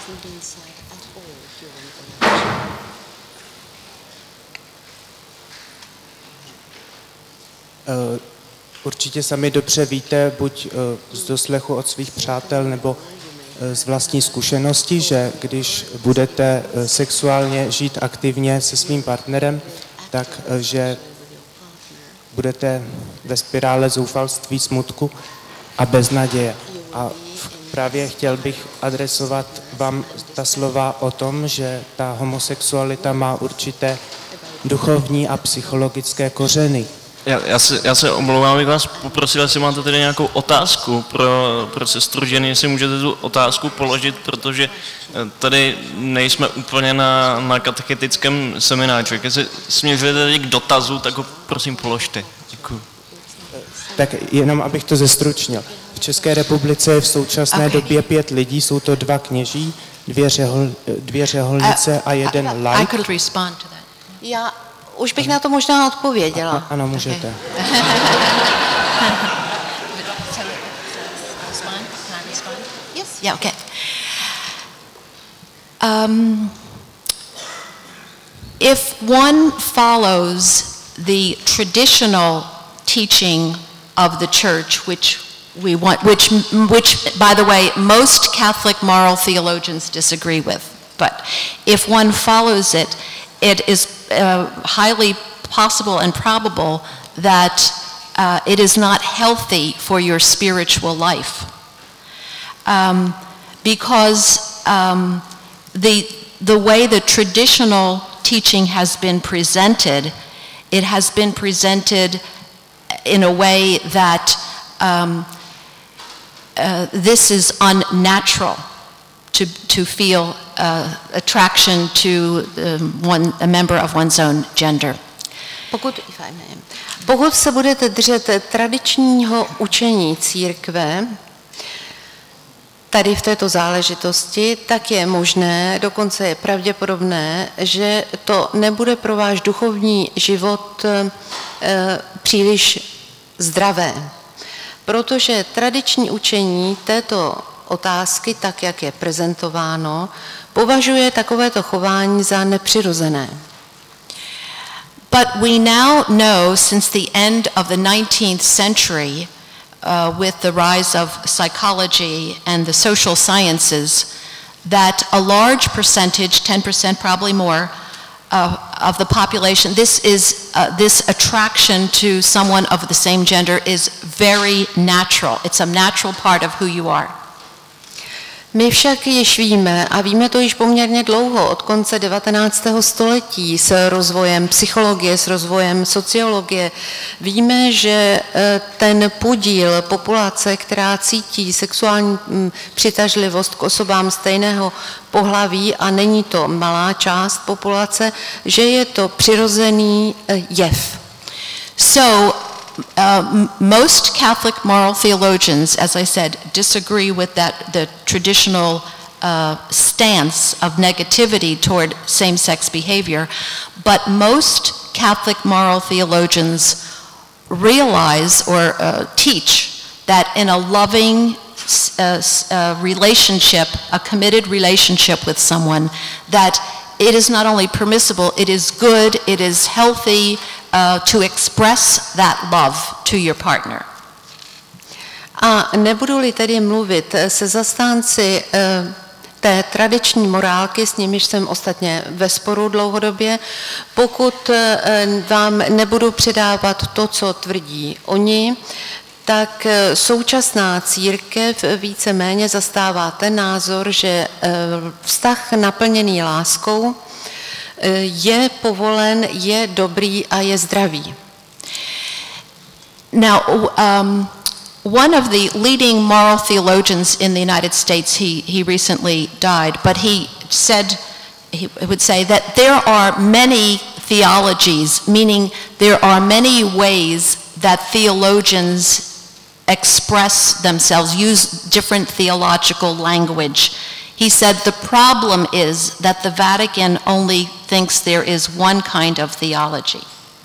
[SPEAKER 4] Určitě sami dobře víte, buď z doslechu od svých přátel nebo z vlastní zkušenosti, že když budete sexuálně žít aktivně se svým partnerem, tak že budete ve spirále zoufalství, smutku a beznaděje. A právě chtěl bych adresovat vám ta slova o tom, že ta homosexualita má určité duchovní a psychologické kořeny.
[SPEAKER 1] Já se omlouvám, bych vás poprosil, jestli máte tady nějakou otázku pro sestru Jenny, jestli můžete tu otázku položit, protože tady nejsme úplně na katechetickém semináři. Jestli směřujete tady k dotazu, tak ho prosím položte. Děkuji.
[SPEAKER 4] Tak jenom abych to zestručnil. V České republice je v současné době 5 lidí, jsou to 2 kněží, 2 řeholnice a 1 laik.
[SPEAKER 2] I could respond to that.
[SPEAKER 3] Já už bych na to možná odpověděla.
[SPEAKER 4] Ano, můžete.
[SPEAKER 2] Yeah, okay. If one follows the traditional teaching of the church, which by the way, most Catholic moral theologians disagree with, but if one follows it, it is highly possible and probable that it is not healthy for your spiritual life. Because the way the traditional teaching has been presented, it has been presented in a way that this is unnatural to feel attraction to a member of one's own gender.
[SPEAKER 3] Pokud se budete držet tradičního učení církve, tady v této záležitosti, tak je možné, dokonce je pravděpodobné, že to nebude pro váš duchovní život příliš zdravé. Protože tradiční učení této otázky, tak jak je prezentováno, považuje takovéto chování za nepřirozené.
[SPEAKER 2] But we now know, since the end of the 19th century, with the rise of psychology and the social sciences, that a large percentage, 10% probably more, of the population, this attraction to someone of the same gender is very natural. It's a natural part of who you are.
[SPEAKER 3] My však již víme, a víme to již poměrně dlouho, od konce 19. století s rozvojem psychologie, s rozvojem sociologie, víme, že ten podíl populace, která cítí sexuální přitažlivost k osobám stejného pohlaví, a není to malá část populace, že je to přirozený jev.
[SPEAKER 2] So, most Catholic moral theologians, as I said, disagree with the traditional stance of negativity toward same-sex behavior, but most Catholic moral theologians realize or teach that in a loving relationship, a committed relationship with someone, that it is not only permissible, it is good, it is healthy to express that love to your partner.
[SPEAKER 3] A nebudu-li tedy mluvit se zastánci té tradiční morálky, s nimiž jsem ostatně ve sporu dlouhodobě, pokud vám nebudu předávat to, co tvrdí oni, tak současná církev víceméně zastává ten názor, že vztah naplněný láskou je povolen, je dobrý a je zdravý.
[SPEAKER 2] Now, one of the leading moral theologians in the United States, he recently died, but he would say that there are many theologies, meaning there are many ways that theologians express themselves, use different theological language. He said the problem is that the Vatican only thinks there is one kind of theology.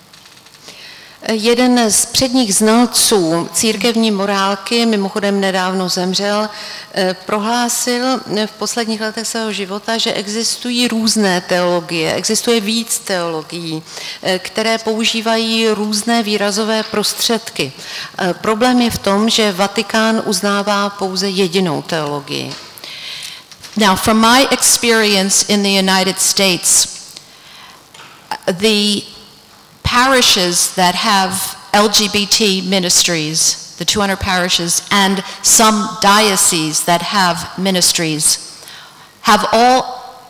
[SPEAKER 3] Jeden z předních znalců církevní morálky, mimochodem nedávno zemřel, prohlásil v posledních letech svého života, že existují různé teologie, existuje víc teologií, které používají různé výrazové prostředky. Problém je v tom, že Vatikán uznává pouze jedinou teologii.
[SPEAKER 2] Now, from my experience in the United States, the parishes that have LGBT ministries, the 200 parishes, and some dioceses that have ministries, have all,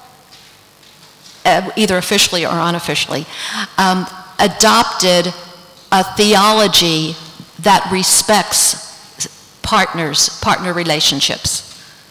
[SPEAKER 2] either officially or unofficially, adopted a theology that respects partner relationships.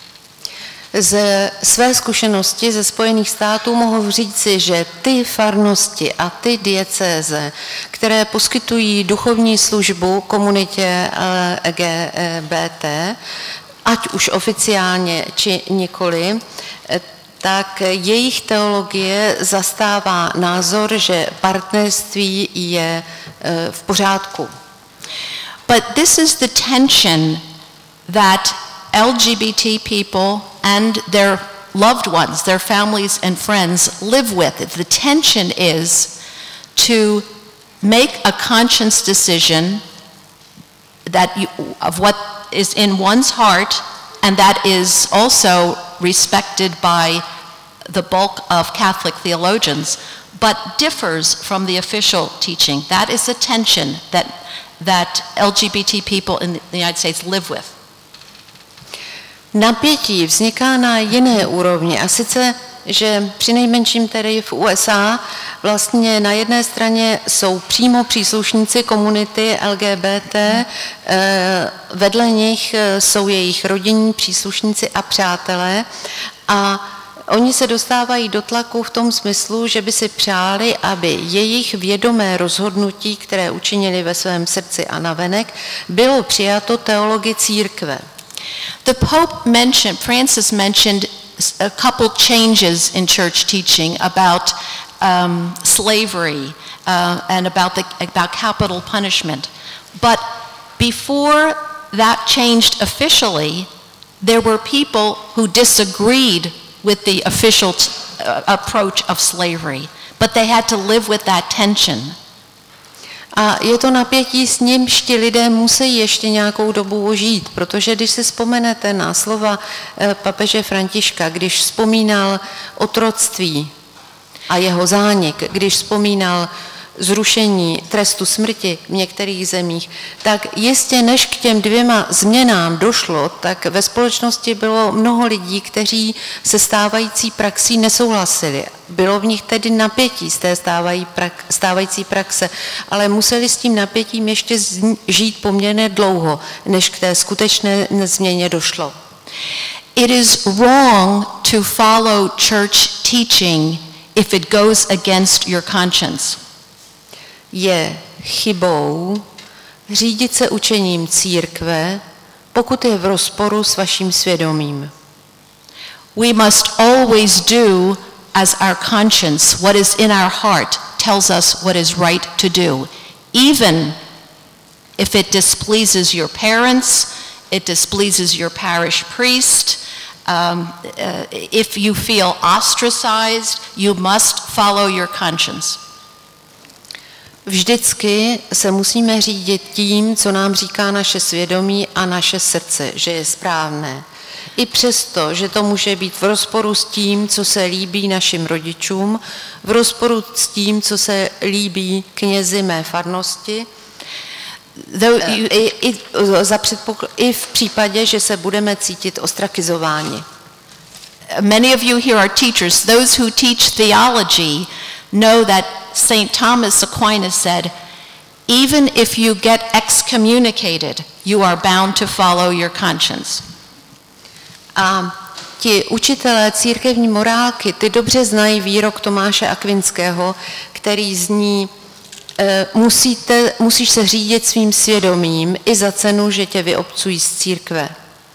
[SPEAKER 3] Ze své zkušenosti ze Spojených států mohu říci, že ty farnosti a ty diecéze, které poskytují duchovní službu komunitě LGBT, ať už oficiálně či nikoli, tak jejich teologie zastává názor, že partnerství je v pořádku.
[SPEAKER 2] But this is the tension that LGBT people and their loved ones, their families and friends live with. The tension is to make a conscious decision of what is in one's heart, and that is also respected by the bulk of Catholic theologians, but differs from the official teaching. That is a tension that LGBT people in the United States live with.
[SPEAKER 3] Napětí vzniká na jiné úrovni, a sice, že přinejmenším tedy v USA vlastně na jedné straně jsou přímo příslušníci komunity LGBT, vedle nich jsou jejich rodinní příslušníci a přátelé, a Oni se dostávají do tlaku v tom smyslu, že by si přáli, aby jejich vědomé rozhodnutí, které učinili ve svém srdci a navenek, bylo přijato teology církve.
[SPEAKER 2] The Pope Francis mentioned a couple changes in church teaching about slavery and about capital punishment. But before that changed officially, there were people who disagreed with the official approach of slavery, but they had to live with that tension.
[SPEAKER 3] A je to napětí, s nímž ti lidé musí ještě nějakou dobu žít, protože když si vzpomenete na slova papeže Františka, když vzpomínal otroctví a jeho zánik, když vzpomínal zrušení trestu smrti v některých zemích, tak jistě než k těm dvěma změnám došlo, tak ve společnosti bylo mnoho lidí, kteří se stávající praxí nesouhlasili. Bylo v nich tedy napětí z té stávající praxe, ale museli s tím napětím ještě žít poměrně dlouho, než k té skutečné změně došlo.
[SPEAKER 2] It is wrong to follow church teaching if it goes against your conscience.
[SPEAKER 3] Je chybou řídit se učením církve, pokud je v rozporu s vaším svědomím.
[SPEAKER 2] We must always do as our conscience, what is in our heart, tells us what is right to do, even if it displeases your parents, it displeases your parish priest. If you feel ostracized, you must follow your conscience.
[SPEAKER 3] Vždycky se musíme řídit tím, co nám říká naše svědomí a naše srdce, že je správné. I přesto, že to může být v rozporu s tím, co se líbí našim rodičům, v rozporu s tím, co se líbí knězi mé farnosti, i v případě, že se budeme cítit ostrakizováni.
[SPEAKER 2] Many of you here are teachers. Those who teach theology know that St. Thomas Aquinas said, even if you get excommunicated, you are bound to follow your conscience.
[SPEAKER 3] A ti učitelé církevní morálky, ty dobře znají výrok Tomáše Akvinského, který zní, musíš se řídit svým svědomím i za cenu, že tě vyobcují z církve.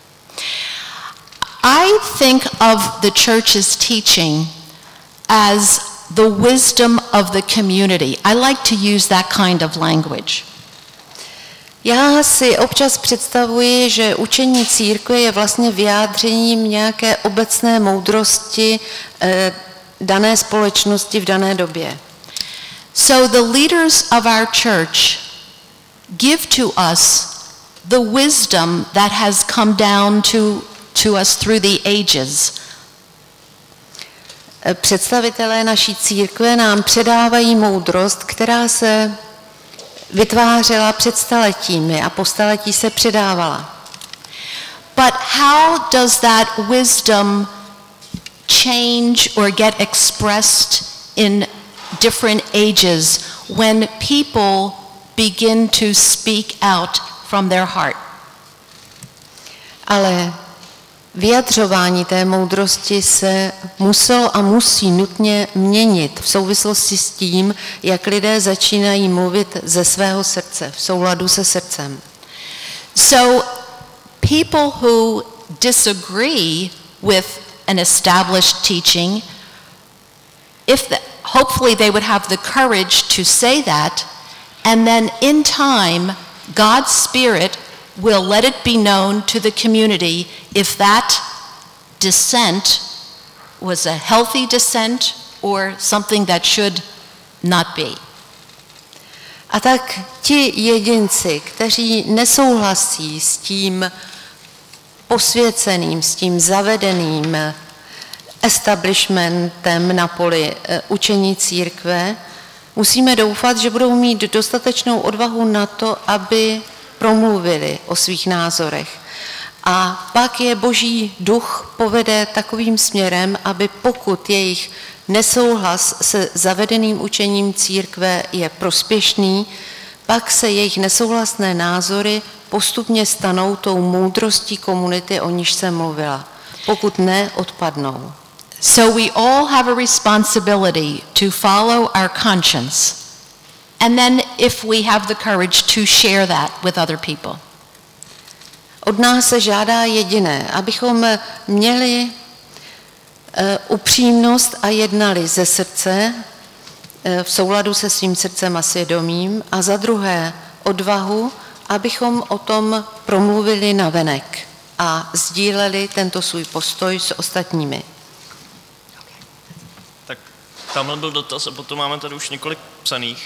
[SPEAKER 2] I think of the church's teaching as the wisdom of the community. I like to use that kind of language.
[SPEAKER 3] Já si občas představuji, že učení církve je vlastně vyjádřením nějaké obecné moudrosti dané společnosti v dané době.
[SPEAKER 2] So the leaders of our church give to us the wisdom that has come down to us through the ages.
[SPEAKER 3] Představitelé naší církve nám předávají moudrost, která se vytvářela před staletími a po staletí se předávala.
[SPEAKER 2] But how does that wisdom change or get expressed in different ages when people begin to speak out from their heart?
[SPEAKER 3] Ale vyjadřování té moudrosti se muselo a musí nutně měnit v souvislosti s tím, jak lidé začínají mluvit ze svého srdce, v souladu se srdcem.
[SPEAKER 2] So people who disagree with an established teaching, hopefully they would have the courage to say that, and then in time, God's Spirit will let it be known to the community if that dissent was a healthy dissent or something that should not be.
[SPEAKER 3] A tak ti jedinci, kteří nesouhlasí s tím posvěceným, s tím zavedeným establishmentem na poli učení církve, musíme doufat, že budou mít dostatečnou odvahu na to, aby promluvili o svých názorech. A pak je Boží duch povede takovým směrem, aby pokud jejich nesouhlas se zavedeným učením církve je prospěšný, pak se jejich nesouhlasné názory postupně stanou tou moudrostí komunity, o níž jsem mluvila. Pokud ne, odpadnou.
[SPEAKER 2] So we all have a responsibility to follow our conscience, and then if we have the courage to share that with other people.
[SPEAKER 3] Od nás se žádá jediné, abychom měli upřímnost a jednali ze srdce v souladu se svým srdcem a svědomím, a za druhé odvahu, abychom o tom promluvili navenek a sdíleli tento svůj postoj s ostatními.
[SPEAKER 1] Tak tamhle byl dotaz a potom máme tady už několik psaných.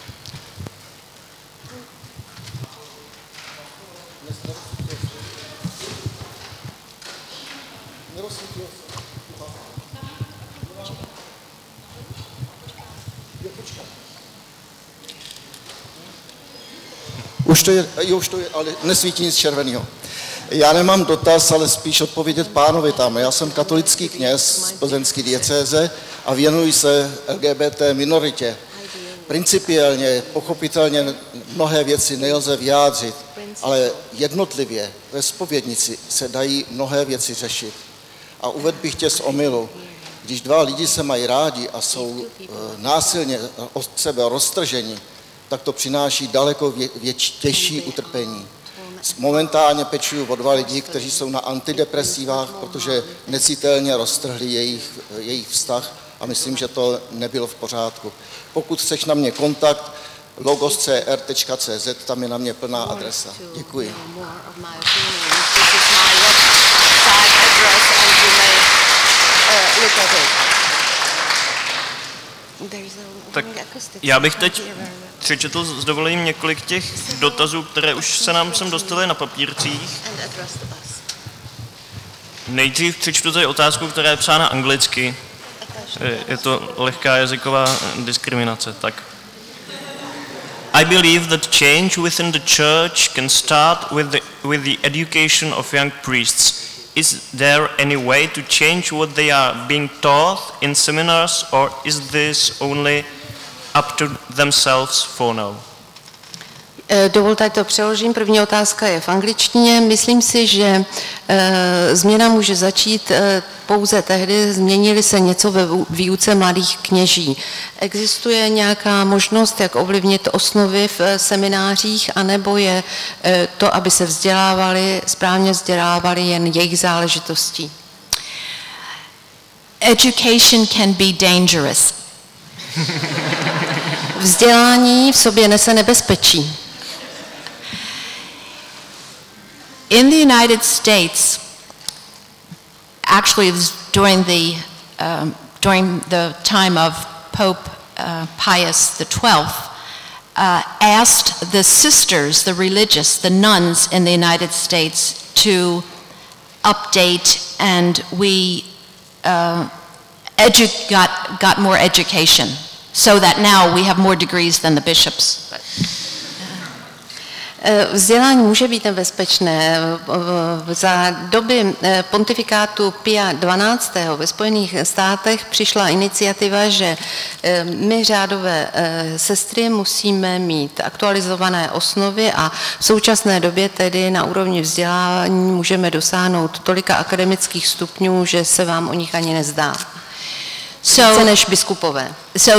[SPEAKER 5] Už to je, ale nesvítí nic červeného. Já nemám dotaz, ale spíš odpovědět pánovi tam. Já jsem katolický kněz z plzeňské diecéze a věnuji se LGBT minoritě. Principiálně, pochopitelně mnohé věci nelze vyjádřit, ale jednotlivě ve zpovědnici se dají mnohé věci řešit. A uvedl bych tě z omylu. Když dva lidi se mají rádi a jsou násilně od sebe roztrženi, tak to přináší daleko těžší utrpení. Momentálně pečuju o 2 lidi, kteří jsou na antidepresivách, protože necitelně roztrhli jejich vztah a myslím, že to nebylo v pořádku. Pokud chceš na mě kontakt, logoscr.cz, tam je na mě plná adresa. Děkuji.
[SPEAKER 1] Tak já bych teď přečetl s dovolením několik těch dotazů, které už se nám sem dostaly na papírcích. Nejdřív přečtu tady otázku, která je psána anglicky. Je to lehká jazyková diskriminace. Tak. I believe that change within the church can start with the education of young priests. Is there any way to change what they are being taught in seminars, or is this only up to themselves for now?
[SPEAKER 3] Dovolte, ať to přeložím. První otázka je v angličtině. Myslím si, že změna může začít pouze tehdy, změnili se něco ve výuce mladých kněží. Existuje nějaká možnost, jak ovlivnit osnovy v seminářích, anebo je to, aby se správně vzdělávali jen jejich záležitostí?
[SPEAKER 2] Education can be dangerous.
[SPEAKER 3] Vzdělání v sobě nese nebezpečí.
[SPEAKER 2] In the United States, actually it was during the time of Pope Pius XII, asked the sisters, the religious, the nuns in the United States to update, and we got more education, so that now we have more degrees than the bishops.
[SPEAKER 3] Vzdělání může být nebezpečné. Za doby pontifikátu Pia XII. Ve Spojených státech přišla iniciativa, že my řádové sestry musíme mít aktualizované osnovy a v současné době tedy na úrovni vzdělání můžeme dosáhnout tolika akademických stupňů, že se vám o nich ani nezdá. Více než biskupové.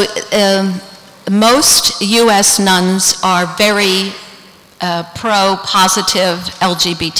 [SPEAKER 2] Most US nuns are very pro-positive LGBT.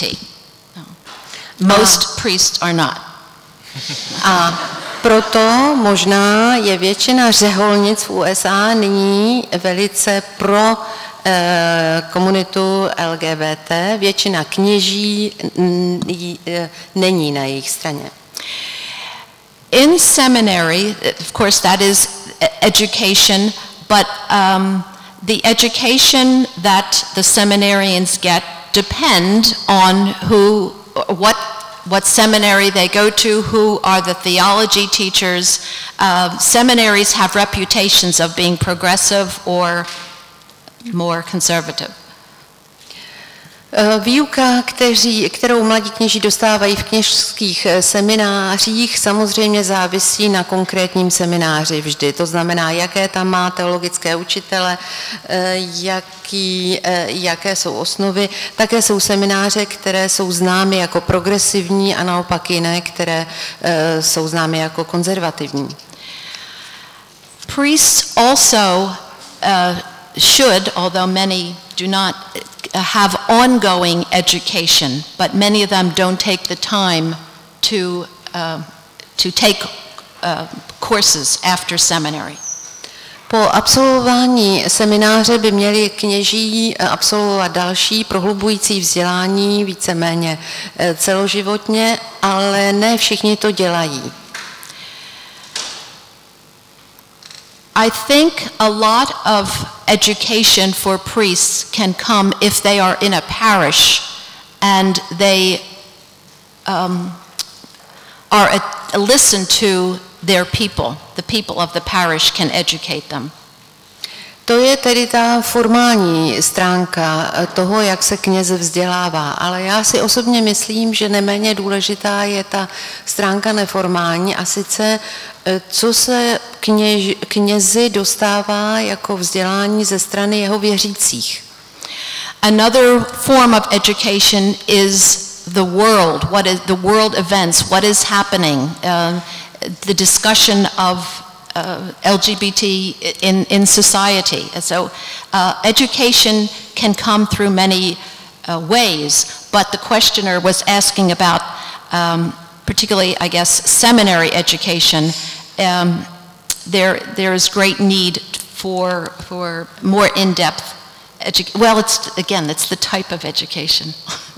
[SPEAKER 2] Most priests are not.
[SPEAKER 3] A proto možná je většina řeholnic v USA nyní velice pro komunitu LGBT. Většina kněží není na jejich straně.
[SPEAKER 2] In seminary, of course, that is education, but the education that the seminarians get depend on what seminary they go to, who are the theology teachers. Seminaries have reputations of being progressive or more conservative.
[SPEAKER 3] Výuka, kterou mladí kněží dostávají v kněžských seminářích, samozřejmě závisí na konkrétním semináři vždy. To znamená, jaké tam má teologické učitele, jaké jsou osnovy. Také jsou semináře, které jsou známy jako progresivní a naopak jiné, které jsou známy jako konzervativní.
[SPEAKER 2] Priests also should, although many do not, have ongoing education, but many of them don't take the time to take courses after seminary.
[SPEAKER 3] Po absolvování semináře by měli kněží absolvovat další prohlubující vzdělání, víceméně celoživotně, ale ne všichni to dělají.
[SPEAKER 2] I think a lot of education for priests can come if they are in a parish and they listen to their people. The people of the parish can educate them.
[SPEAKER 3] To je tedy ta formální stránka toho, jak se kněz vzdělává, ale já si osobně myslím, že neméně důležitá je ta stránka neformální a sice, co se knězi dostává jako vzdělání ze strany jeho věřících.
[SPEAKER 2] Another form of education is the world, what is the world events, what is happening, the discussion of LGBT in society. So education can come through many ways, but the questioner was asking about particularly, I guess, seminary education. There is great need for more in-depth education. Well, it's the type of education.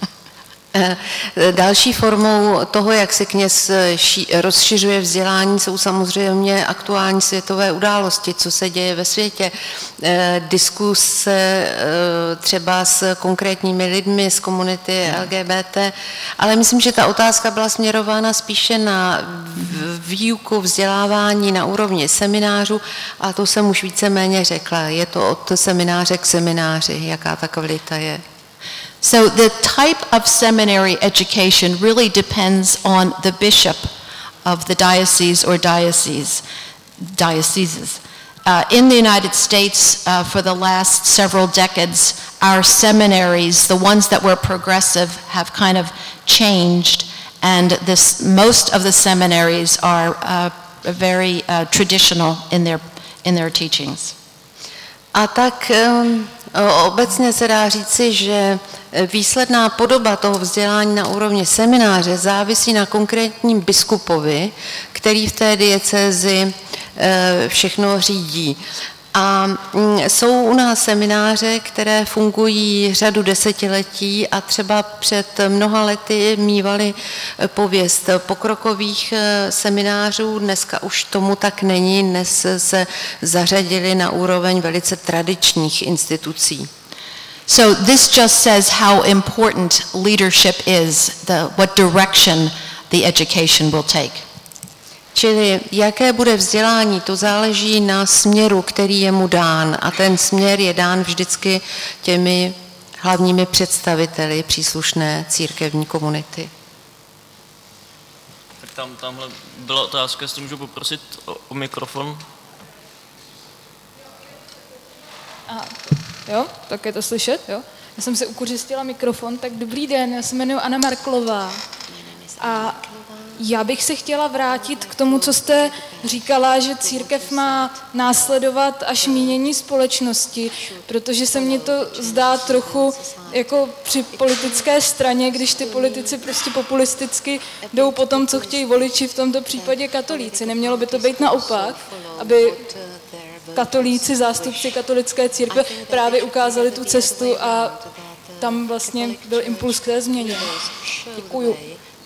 [SPEAKER 3] Další formou toho, jak se kněz rozšiřuje vzdělání, jsou samozřejmě aktuální světové události, co se děje ve světě, diskuse třeba s konkrétními lidmi z komunity LGBT, ale myslím, že ta otázka byla směrována spíše na výuku vzdělávání na úrovni seminářů a to jsem už víceméně řekla. Je to od semináře k semináři, jaká ta kvalita je.
[SPEAKER 2] So the type of seminary education really depends on the bishop of the diocese or dioceses. In the United States, for the last several decades, our seminaries, the ones that were progressive, have kind of changed, and most of the seminaries are very traditional in their teachings.
[SPEAKER 3] A tak obecně se dá říci, že výsledná podoba toho vzdělání na úrovni semináře závisí na konkrétním biskupovi, který v té diecézi všechno řídí. A jsou u nás semináře, které fungují řadu desetiletí a třeba před mnoha lety mívali pověst pokrokových seminářů. Dneska už tomu tak není, dnes se zařadili na úroveň velice tradičních institucí.
[SPEAKER 2] So this just says how important leadership is, what direction the education will take.
[SPEAKER 3] Čili jaké bude vzdělání, to záleží na směru, který je mu dán. A ten směr je dán vždycky těmi hlavními představiteli příslušné církevní komunity.
[SPEAKER 1] Tak tamhle byla otázka, jestli můžu poprosit o mikrofon.
[SPEAKER 6] Aha, jo, tak je to slyšet, jo. Já jsem si ukuřistila mikrofon, tak dobrý den, já se jmenuji Anna Marklová. A já bych se chtěla vrátit k tomu, co jste říkala, že církev má následovat až mínění společnosti, protože se mně to zdá trochu jako při politické straně, když ty politici prostě populisticky jdou po tom, co chtějí voliči, v tomto případě katolíci. Nemělo by to být naopak, aby katolíci, zástupci katolické církve právě ukázali tu cestu a tam vlastně byl impuls k té změně. Děkuju.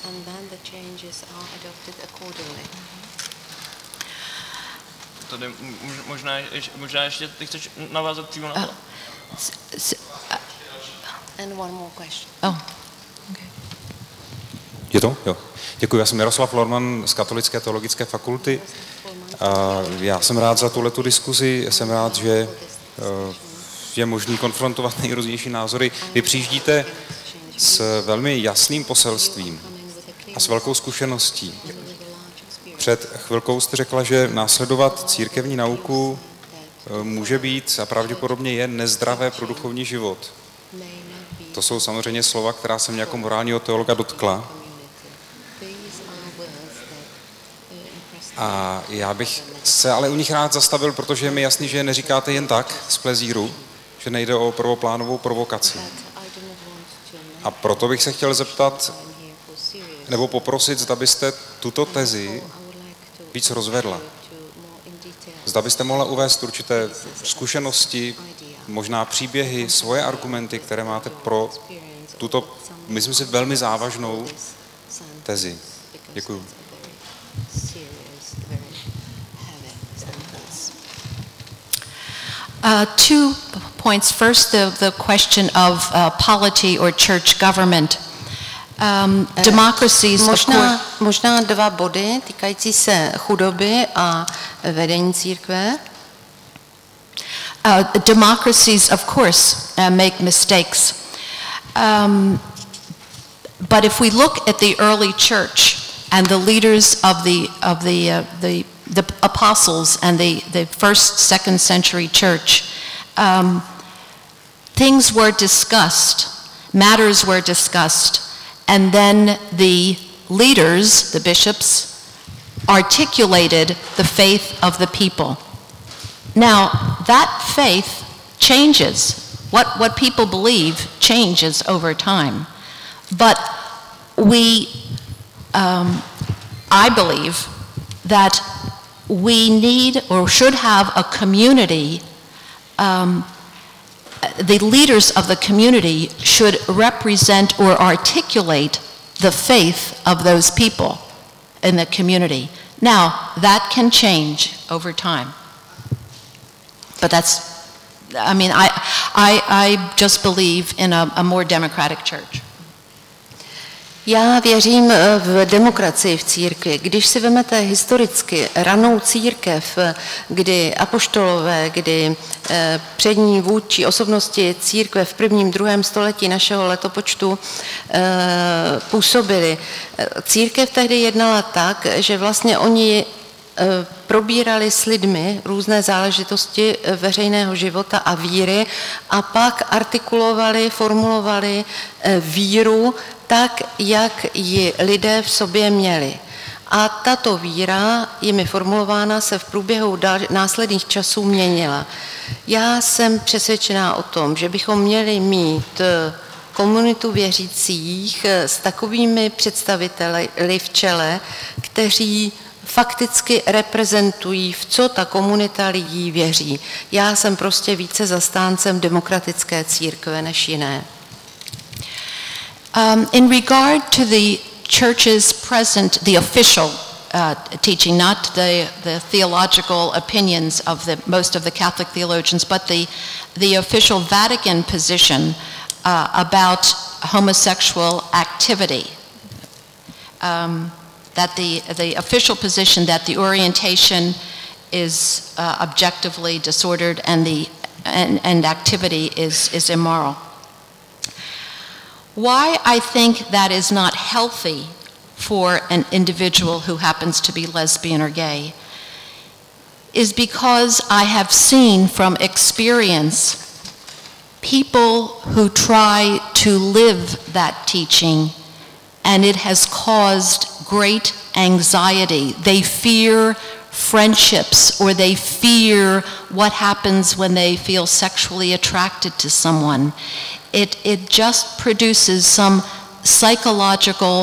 [SPEAKER 1] Tady možná ještě ty chceš navázat přímo na to?
[SPEAKER 3] And one more question.
[SPEAKER 2] Oh, okay.
[SPEAKER 7] Je to? Jo. Děkuji, já jsem Jaroslav Lorman z Katolické teologické fakulty. Já jsem rád za tuhletu diskuzi, jsem rád, že je možný konfrontovat nejrůznější názory. Vy přijíždíte s velmi jasným poselstvím a s velkou zkušeností. Před chvilkou jste řekla, že následovat církevní nauku může být a pravděpodobně je nezdravé pro duchovní život. To jsou samozřejmě slova, která se mě jako morálního teologa dotkla. A já bych se ale u nich rád zastavil, protože je mi jasný, že je neříkáte jen tak z plezíru, že nejde o prvoplánovou provokaci. A proto bych se chtěl zeptat, nebo poprosit, zda byste tuto tezi víc rozvedla. Zda byste mohla uvést určité zkušenosti, možná příběhy, svoje argumenty, které máte pro tuto, myslím si, velmi závažnou tezi. Děkuju.
[SPEAKER 2] Two points. First, the question of polity or church government. Democracies,
[SPEAKER 3] možná dva body týkající se chudoby a vedení církve.
[SPEAKER 2] Democracies, of course, make mistakes. But if we look at the early church and the leaders of the apostles and the first, second century church, things were discussed, matters were discussed, and then the leaders, the bishops, articulated the faith of the people. Now, that faith changes. What people believe changes over time. But I believe that we need or should have a community. The leaders of the community should represent or articulate the faith of those people in the community. Now, that can change over time. But I just believe in a more democratic church.
[SPEAKER 3] Já věřím v demokracii v církvi. Když si vezmete historicky ranou církev, kdy apoštolové, kdy přední vůdčí osobnosti církve v 1. 2. století našeho letopočtu působili, církev tehdy jednala tak, že vlastně oni probírali s lidmi různé záležitosti veřejného života a víry a pak artikulovali, formulovali víru tak, jak ji lidé v sobě měli. A tato víra, jimi formulována, se v průběhu následných časů měnila. Já jsem přesvědčená o tom, že bychom měli mít komunitu věřících s takovými představiteli v čele, kteří fakticky reprezentují, v co ta komunita lidí věří. Já jsem prostě více zastáncem demokratické církve než jiné.
[SPEAKER 2] In regard to the church's present, the official teaching, not the theological opinions of most of the Catholic theologians, but the official Vatican position about homosexual activity. That the official position that the orientation is objectively disordered and activity is immoral. Why I think that is not healthy for an individual who happens to be lesbian or gay is because I have seen from experience people who try to live that teaching, and it has caused great anxiety. They fear friendships, or they fear what happens when they feel sexually attracted to someone. It just produces some psychological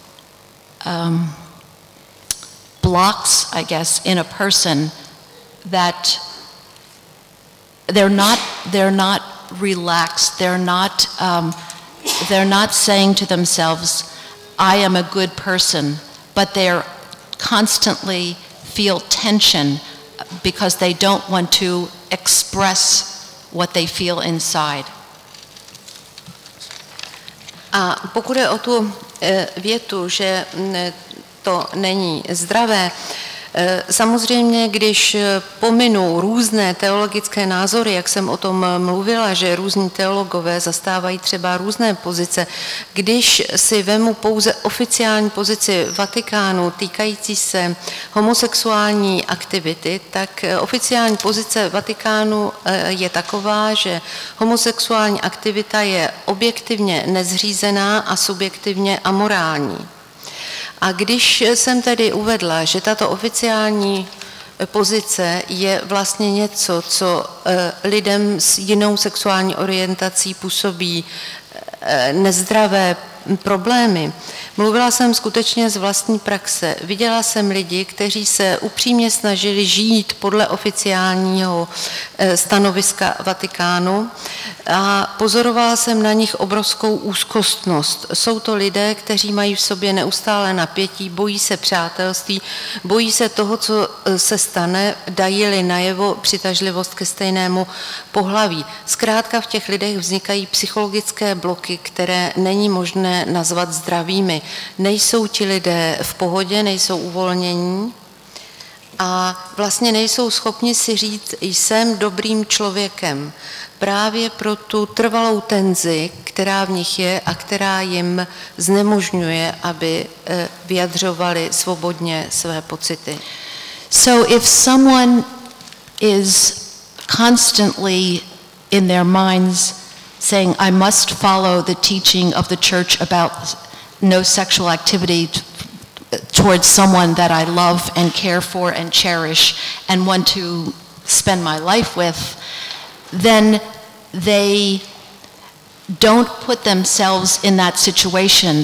[SPEAKER 2] blocks, I guess, in a person that they're not relaxed. They're not saying to themselves, I am a good person, but they're constantly feel tension because they don't want to express what they feel inside.
[SPEAKER 3] A pokud je o tu větu, že to není zdravé, Samozřejmě, když pominu různé teologické názory, jak jsem o tom mluvila, že různí teologové zastávají třeba různé pozice, když si vemu pouze oficiální pozici Vatikánu týkající se homosexuální aktivity, tak oficiální pozice Vatikánu je taková, že homosexuální aktivita je objektivně nezřízená a subjektivně amorální. A když jsem tedy uvedla, že tato oficiální pozice je vlastně něco, co lidem s jinou sexuální orientací působí nezdravé problémy, mluvila jsem skutečně z vlastní praxe. Viděla jsem lidi, kteří se upřímně snažili žít podle oficiálního stanoviska Vatikánu a pozorovala jsem na nich obrovskou úzkostnost. Jsou to lidé, kteří mají v sobě neustále napětí, bojí se přátelství, bojí se toho, co se stane, dají-li najevo přitažlivost ke stejnému pohlaví. Zkrátka v těch lidech vznikají psychologické bloky, které není možné nazvat zdravými. Nejsou ti lidé v pohodě, nejsou uvolnění a vlastně nejsou schopni si říct, jsem dobrým člověkem. Právě pro tu trvalou tenzi, která v nich je a která jim znemožňuje, aby vyjadřovali svobodně své pocity.
[SPEAKER 2] So if someone is constantly in their minds saying, I must follow the teaching of the church about no sexual activity towards someone that I love and care for and cherish and want to spend my life with, then they don't put themselves in that situation.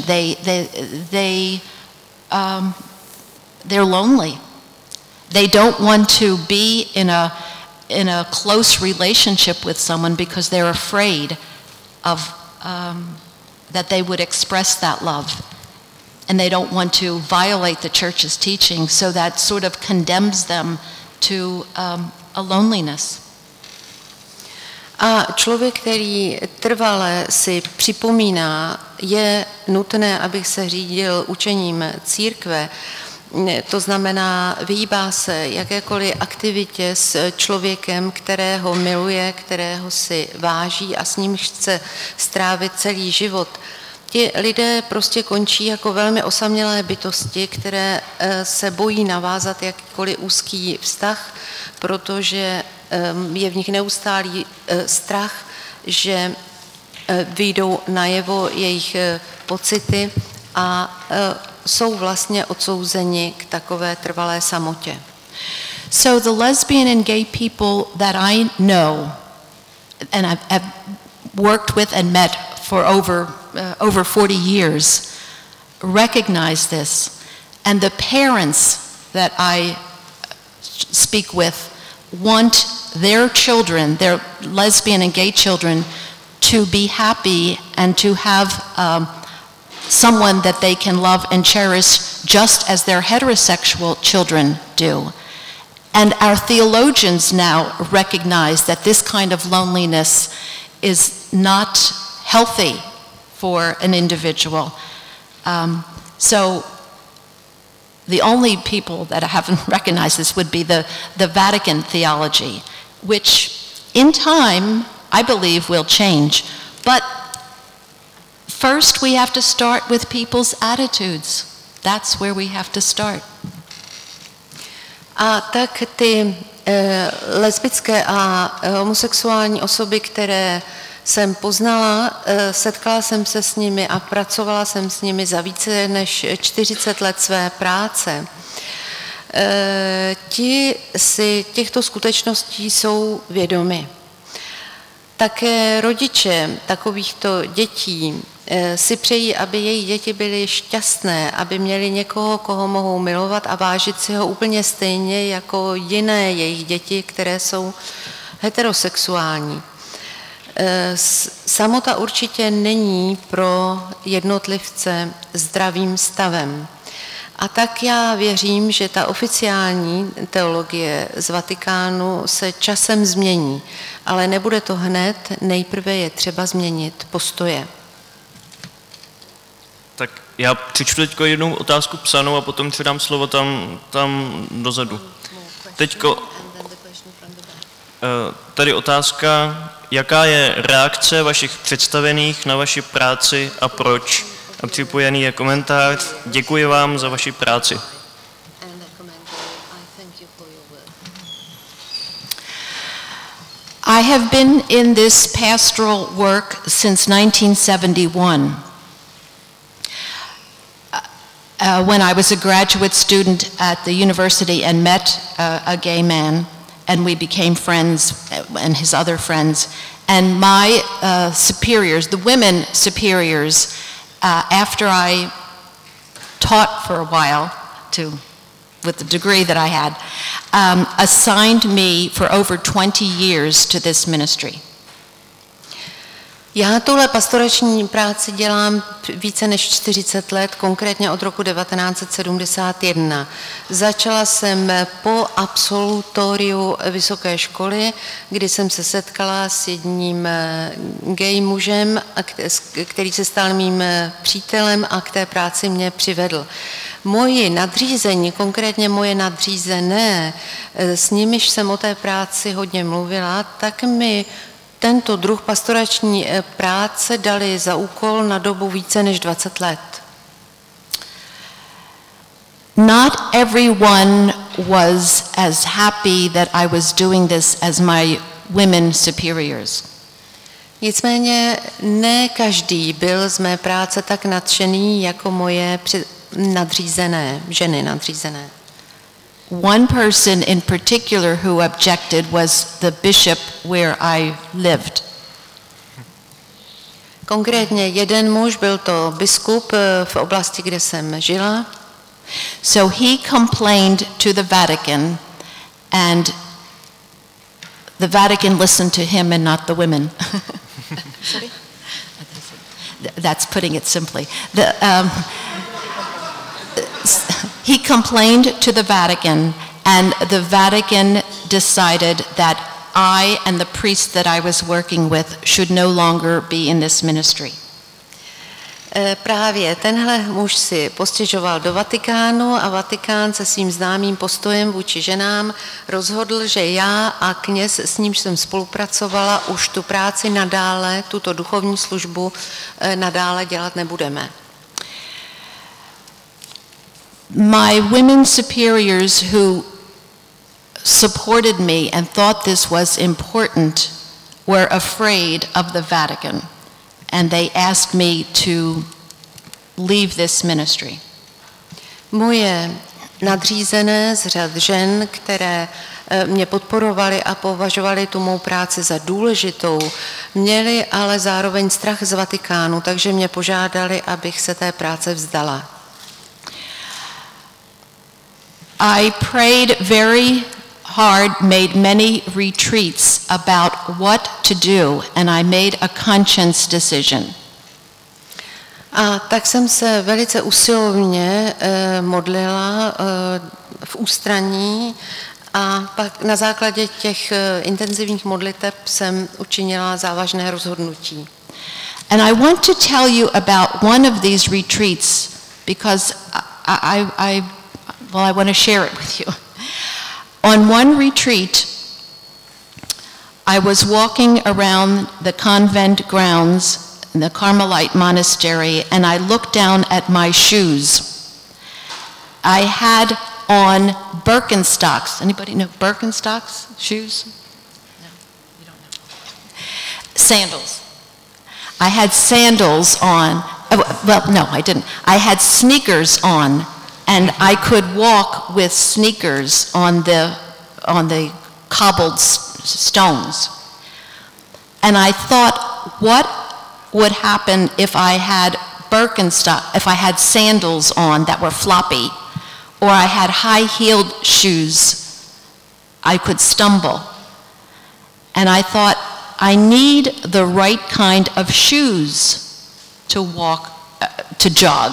[SPEAKER 2] They're lonely. They don't want to be in a close relationship with someone because they're afraid of that they would express that love. And they don't want to violate the church's teaching, so that sort of condemns them to a loneliness.
[SPEAKER 3] A člověk, který trvale si připomíná, je nutné, abych se řídil učením církve, to znamená, vyhýbá se jakékoliv aktivitě s člověkem, kterého miluje, kterého si váží a s ním chce strávit celý život. Ti lidé prostě končí jako velmi osamělé bytosti, které se bojí navázat jakýkoliv úzký vztah, protože je v nich neustálý strach, že vyjdou najevo jejich pocity a jsou vlastně odsouzeni k takové trvalé samotě.
[SPEAKER 2] So the lesbian and gay people that I know and I've worked with and met for over 40 years recognize this, and the parents that I speak with want their children, their lesbian and gay children, to be happy and to have someone that they can love and cherish just as their heterosexual children do. And our theologians now recognize that this kind of loneliness is not healthy for an individual. So the only people that haven't recognized this would be the Vatican theology, which in time, I believe, will change. But first we have to start with people's attitudes. That's where we have to start.
[SPEAKER 3] A tak ty lesbické a homosexuální osoby, které jsem poznala, setkala jsem se s nimi a pracovala jsem s nimi za více než 40 let své práce. Ti si těchto skutečností jsou vědomi. Také rodiče takovýchto dětí si přejí, aby jejich děti byly šťastné, aby měli někoho, koho mohou milovat a vážit si ho úplně stejně jako jiné jejich děti, které jsou heterosexuální. Samota určitě není pro jednotlivce zdravým stavem. A tak já věřím, že ta oficiální teologie z Vatikánu se časem změní, ale nebude to hned, nejprve je třeba změnit postoje.
[SPEAKER 1] Tak já přečtu teď jednu otázku psanou a potom předám slovo tam dozadu. Teďko tady otázka, jaká je reakce vašich představených na vaši práci a proč? A připojený je komentář, děkuji vám za vaši práci.
[SPEAKER 2] I have been in this pastoral work since 1971. When I was a graduate student at the university and met a gay man, and we became friends, and his other friends. And my superiors, the women superiors, after I taught for a while, with the degree that I had, assigned me for over 20 years to this ministry.
[SPEAKER 3] Já tuhle pastorační práci dělám více než 40 let, konkrétně od roku 1971. Začala jsem po absolutoriu vysoké školy, kdy jsem se setkala s jedním gay mužem, který se stal mým přítelem a k té práci mě přivedl. Moji nadřízení, konkrétně moje nadřízené, s nimiž jsem o té práci hodně mluvila, tak mi tento druh pastorační práce dali za úkol na dobu více než 20 let.
[SPEAKER 2] Not everyone was as happy that I was doing this as my women superiors.
[SPEAKER 3] Nicméně ne každý byl z mé práce tak nadšený jako moje nadřízené, ženy nadřízené.
[SPEAKER 2] One person in particular who objected was the bishop where I lived.
[SPEAKER 3] Konkrétně jeden muž, byl to biskup v oblasti, kde jsem žila.
[SPEAKER 2] So he complained to the Vatican, and the Vatican listened to him and not the women. Sorry? That's putting it simply. He complained to the Vatican, and the Vatican decided that I and the priest that I was working with should no longer be in this ministry.
[SPEAKER 3] Právě tenhle muž si postěžoval do Vatikánu a Vatikán se svým známým postojem vůči ženám rozhodl, že já a kněz, s nímž jsem spolupracovala, už tu práci nadále, tuto duchovní službu nadále dělat nebudeme.
[SPEAKER 2] My women superiors who supported me and thought this was important were afraid of the Vatican, and they asked me to leave this ministry.
[SPEAKER 3] Moje nadřízené z řad žen, které mě podporovaly a považovaly tu mou práci za důležitou, měly ale zároveň strach z Vatikánu, takže mě požádali, abych se té práce vzdala.
[SPEAKER 2] I prayed very hard, made many retreats about what to do, and I made a conscience decision.
[SPEAKER 3] A tak jsem se velice usilovně modlila v ústraní a pak na základě těch intenzivních modliteb jsem učinila závažné rozhodnutí.
[SPEAKER 2] And I want to tell you about one of these retreats because I want to share it with you. On one retreat, I was walking around the convent grounds in the Carmelite monastery, and I looked down at my shoes. I had on Birkenstocks. Anybody know Birkenstocks shoes? No, you don't know. Sandals. I had sandals on. Well, no, I didn't. I had sneakers on, and I could walk with sneakers on the cobbled stones. And I thought, what would happen if I had if I had sandals on that were floppy, or I had high-heeled shoes? I could stumble. And I thought, I need the right kind of shoes to walk, to jog.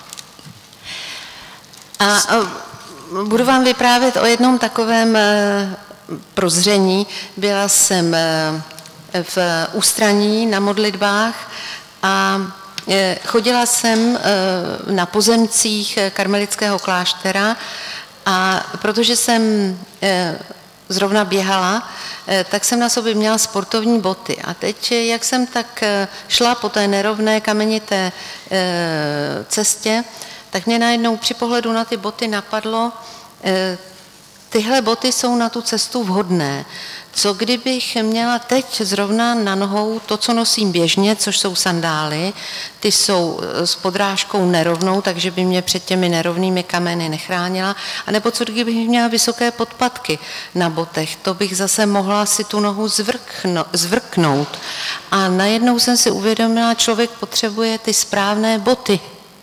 [SPEAKER 3] Budu vám vyprávět o jednom takovém prozření. Byla jsem v ústraní na modlitbách a chodila jsem na pozemcích karmelického kláštera a protože jsem zrovna běhala, tak jsem na sobě měla sportovní boty. A teď, jak jsem tak šla po té nerovné kamenité cestě, tak mě najednou při pohledu na ty boty napadlo, tyhle boty jsou na tu cestu vhodné. Co kdybych měla teď zrovna na nohou to, co nosím běžně, což jsou sandály, ty jsou s podrážkou nerovnou, takže by mě před těmi nerovnými kameny nechránila, anebo co kdybych měla vysoké podpatky na botech, to bych zase mohla si tu nohu zvrknout. A najednou jsem si uvědomila, člověk potřebuje ty správné boty.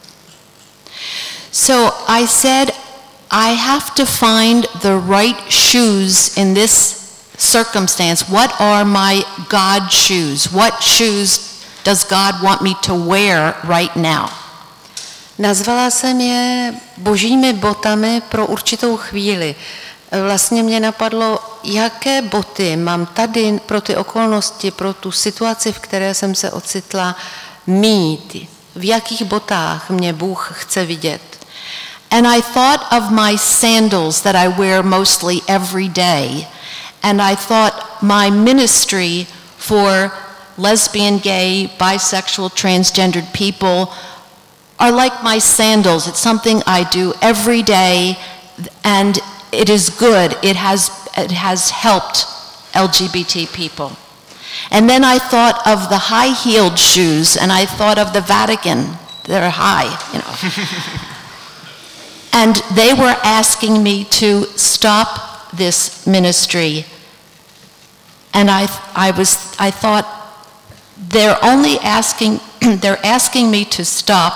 [SPEAKER 2] So I said, I have to find the right shoes in this circumstance. What are my God shoes? What shoes does God want me to wear right now?
[SPEAKER 3] Nazvala jsem je božími botami pro určitou chvíli. Vlastně mě napadlo, jaké boty mám tady pro ty okolnosti, pro tu situaci, v které jsem se ocitla, mít. V jakých botách mě Bůh chce vidět.
[SPEAKER 2] And I thought of my sandals that I wear mostly every day. And I thought my ministry for lesbian, gay, bisexual, transgendered people are like my sandals. It's something I do every day, and it is good. It has helped LGBT people. And then I thought of the high-heeled shoes, and I thought of the Vatican. They're high, you know. And they were asking me to stop this ministry. And I thought, they're asking me to stop.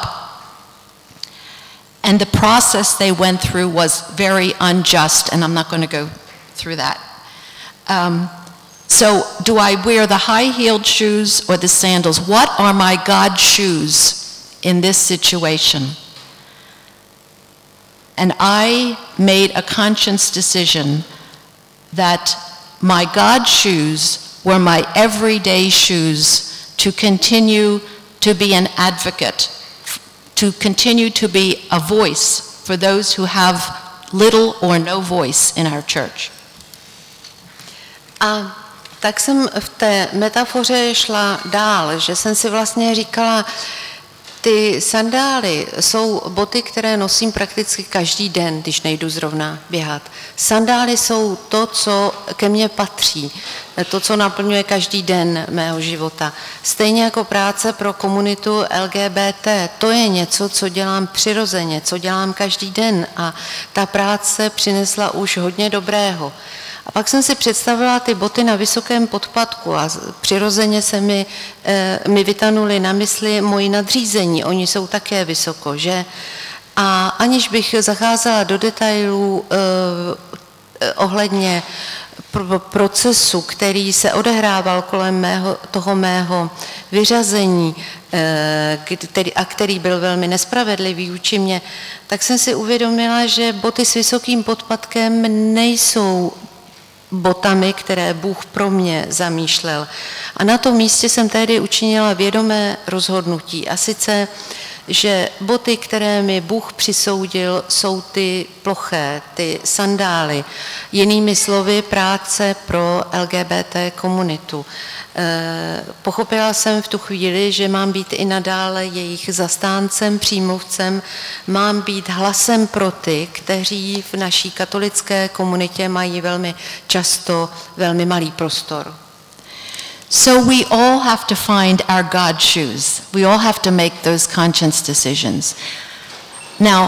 [SPEAKER 2] And the process they went through was very unjust, and I'm not going to go through that. So do I wear the high-heeled shoes or the sandals? What are my God shoes in this situation? And I made a conscious decision that my God shoes were my everyday shoes to continue to be an advocate, to continue to be a voice for those who have little or no voice in our church.
[SPEAKER 3] A tak jsem v té metafoře šla dál, že jsem si vlastně říkala, ty sandály jsou boty, které nosím prakticky každý den, když nejdu zrovna běhat. Sandály jsou to, co ke mně patří, to, co naplňuje každý den mého života. Stejně jako práce pro komunitu LGBT, to je něco, co dělám přirozeně, co dělám každý den a ta práce přinesla už hodně dobrého. A pak jsem si představila ty boty na vysokém podpatku a přirozeně se mi vytanuly na mysli moji nadřízení. Oni jsou také vysoko, že? A aniž bych zacházela do detailů ohledně procesu, který se odehrával kolem toho mého vyřazení, a který byl velmi nespravedlivý vůči mě, tak jsem si uvědomila, že boty s vysokým podpatkem nejsou botami, které Bůh pro mě zamýšlel. A na tom místě jsem tehdy učinila vědomé rozhodnutí. A sice, že boty, které mi Bůh přisoudil, jsou ty ploché, ty sandály. Jinými slovy, práce pro LGBT komunitu. Pochopila jsem v tu chvíli, že mám být i nadále jejich zastáncem, přímluvcem, mám být hlasem pro ty, kteří v naší katolické komunitě mají velmi často velmi malý prostor.
[SPEAKER 2] So we all have to find our God shoes. We all have to make those conscious decisions. Now,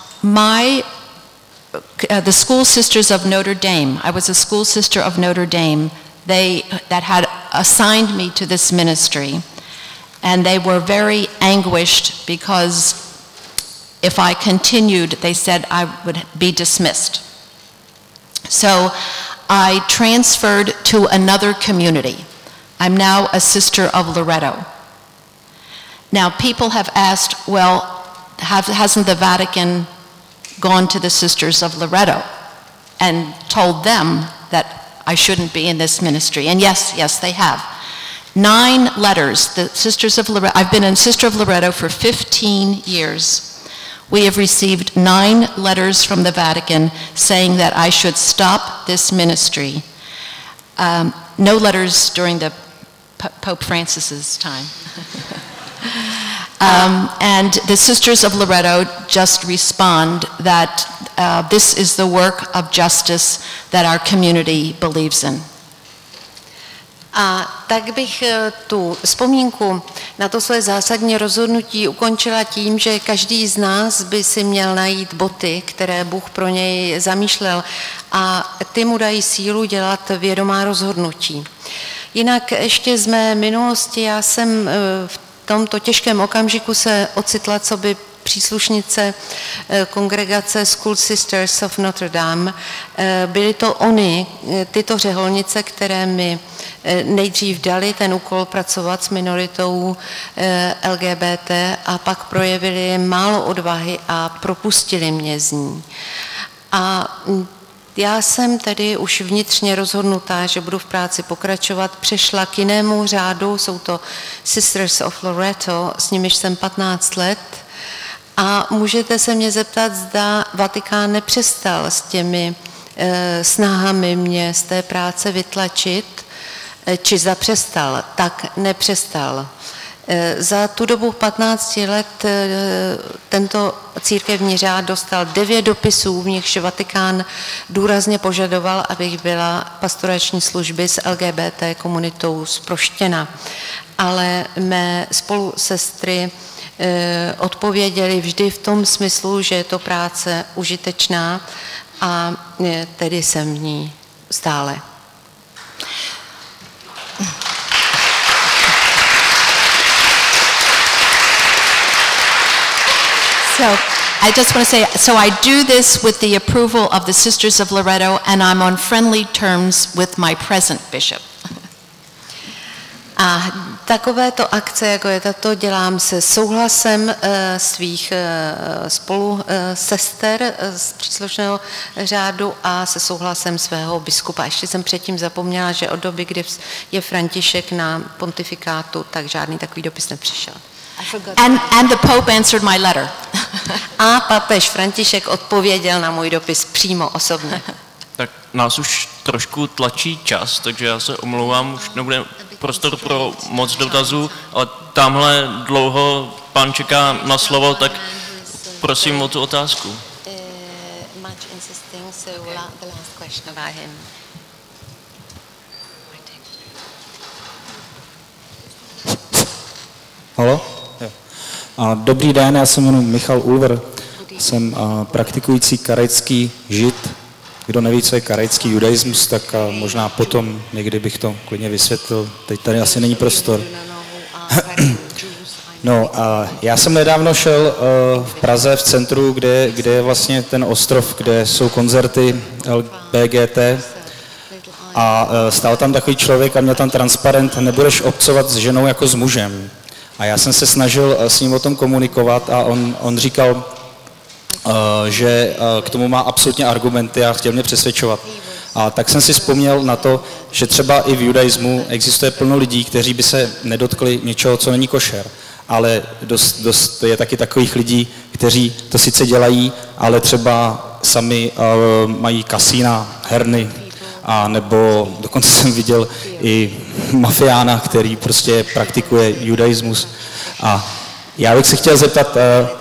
[SPEAKER 2] the School Sisters of Notre Dame, I was a school sister of Notre Dame, that had assigned me to this ministry, and they were very anguished because if I continued, they said I would be dismissed. So I transferred to another community. I'm now a sister of Loretto. Now people have asked, well, hasn't the Vatican gone to the Sisters of Loretto and told them that I shouldn't be in this ministry? And yes, they have. 9 letters, the Sisters of Loretto, I've been a Sister of Loretto for 15 years. We have received 9 letters from the Vatican saying that I should stop this ministry. No letters during the Pope Francis's time. And the Sisters of Loretto just respond that this is the work of justice that our community believes in.
[SPEAKER 3] A tak bych tu vzpomínku na to své zásadní rozhodnutí ukončila tím, že každý z nás by si měl najít boty, které Bůh pro něj zamýšlel, a ty mu dají sílu dělat vědomá rozhodnutí. Jinak ještě z mé minulosti, já jsem v tomto těžkém okamžiku se ocitla coby příslušnice kongregace School Sisters of Notre Dame. Byly to ony, tyto řeholnice, které mi nejdřív dali ten úkol pracovat s minoritou LGBT a pak projevili málo odvahy a propustili mě z ní. A já jsem tedy už vnitřně rozhodnutá, že budu v práci pokračovat, přešla k jinému řádu, jsou to Sisters of Loretto, s nimiž jsem 15 let. A můžete se mě zeptat, zda Vatikán nepřestal s těmi snahami mě z té práce vytlačit, či zda přestal. Tak nepřestal. Za tu dobu 15 let tento církevní řád dostal 9 dopisů, v nichž Vatikán důrazně požadoval, abych byla pastorační služby s LGBT komunitou zproštěna. Ale mé spolusestry odpověděli vždy v tom smyslu, že je to práce užitečná, a tedy jsem v ní stále.
[SPEAKER 2] So I just want to say, so I do this with the approval of the Sisters of Loretto, and I'm on friendly terms with my present bishop.
[SPEAKER 3] A takovéto akce, jako je tato, dělám se souhlasem svých spolusester z příslušného řádu a se souhlasem svého biskupa. Ještě jsem předtím zapomněla, že od doby, kdy je František na pontifikátu, tak žádný takový dopis nepřišel.
[SPEAKER 2] And the Pope answered my letter.
[SPEAKER 3] A papež František odpověděl na můj dopis přímo osobně.
[SPEAKER 1] Tak nás už trošku tlačí čas, takže já se omlouvám, už nebude prostor pro moc dotazů, ale tamhle dlouho pán čeká na slovo, tak prosím o tu otázku.
[SPEAKER 8] Halo? Dobrý den, já se jmenuji Michal Ulver, jsem praktikující karajský žid. Kdo neví, co je karajský judaismus, tak možná potom někdy bych to klidně vysvětlil. Teď tady asi není prostor. No, já jsem nedávno šel v Praze v centru, kde je vlastně ten ostrov, kde jsou koncerty LGBT, a stál tam takový člověk a měl tam transparent: nebudeš obcovat s ženou jako s mužem. A já jsem se snažil s ním o tom komunikovat a on říkal, že k tomu má absolutně argumenty a chtěl mě přesvědčovat. A tak jsem si vzpomněl na to, že třeba i v judaismu existuje plno lidí, kteří by se nedotkli něčeho, co není košer. Ale dost je taky takových lidí, kteří to sice dělají, ale třeba sami mají kasína, herny, a nebo dokonce jsem viděl i mafiána, který prostě praktikuje judaismus. A já bych se chtěl zeptat,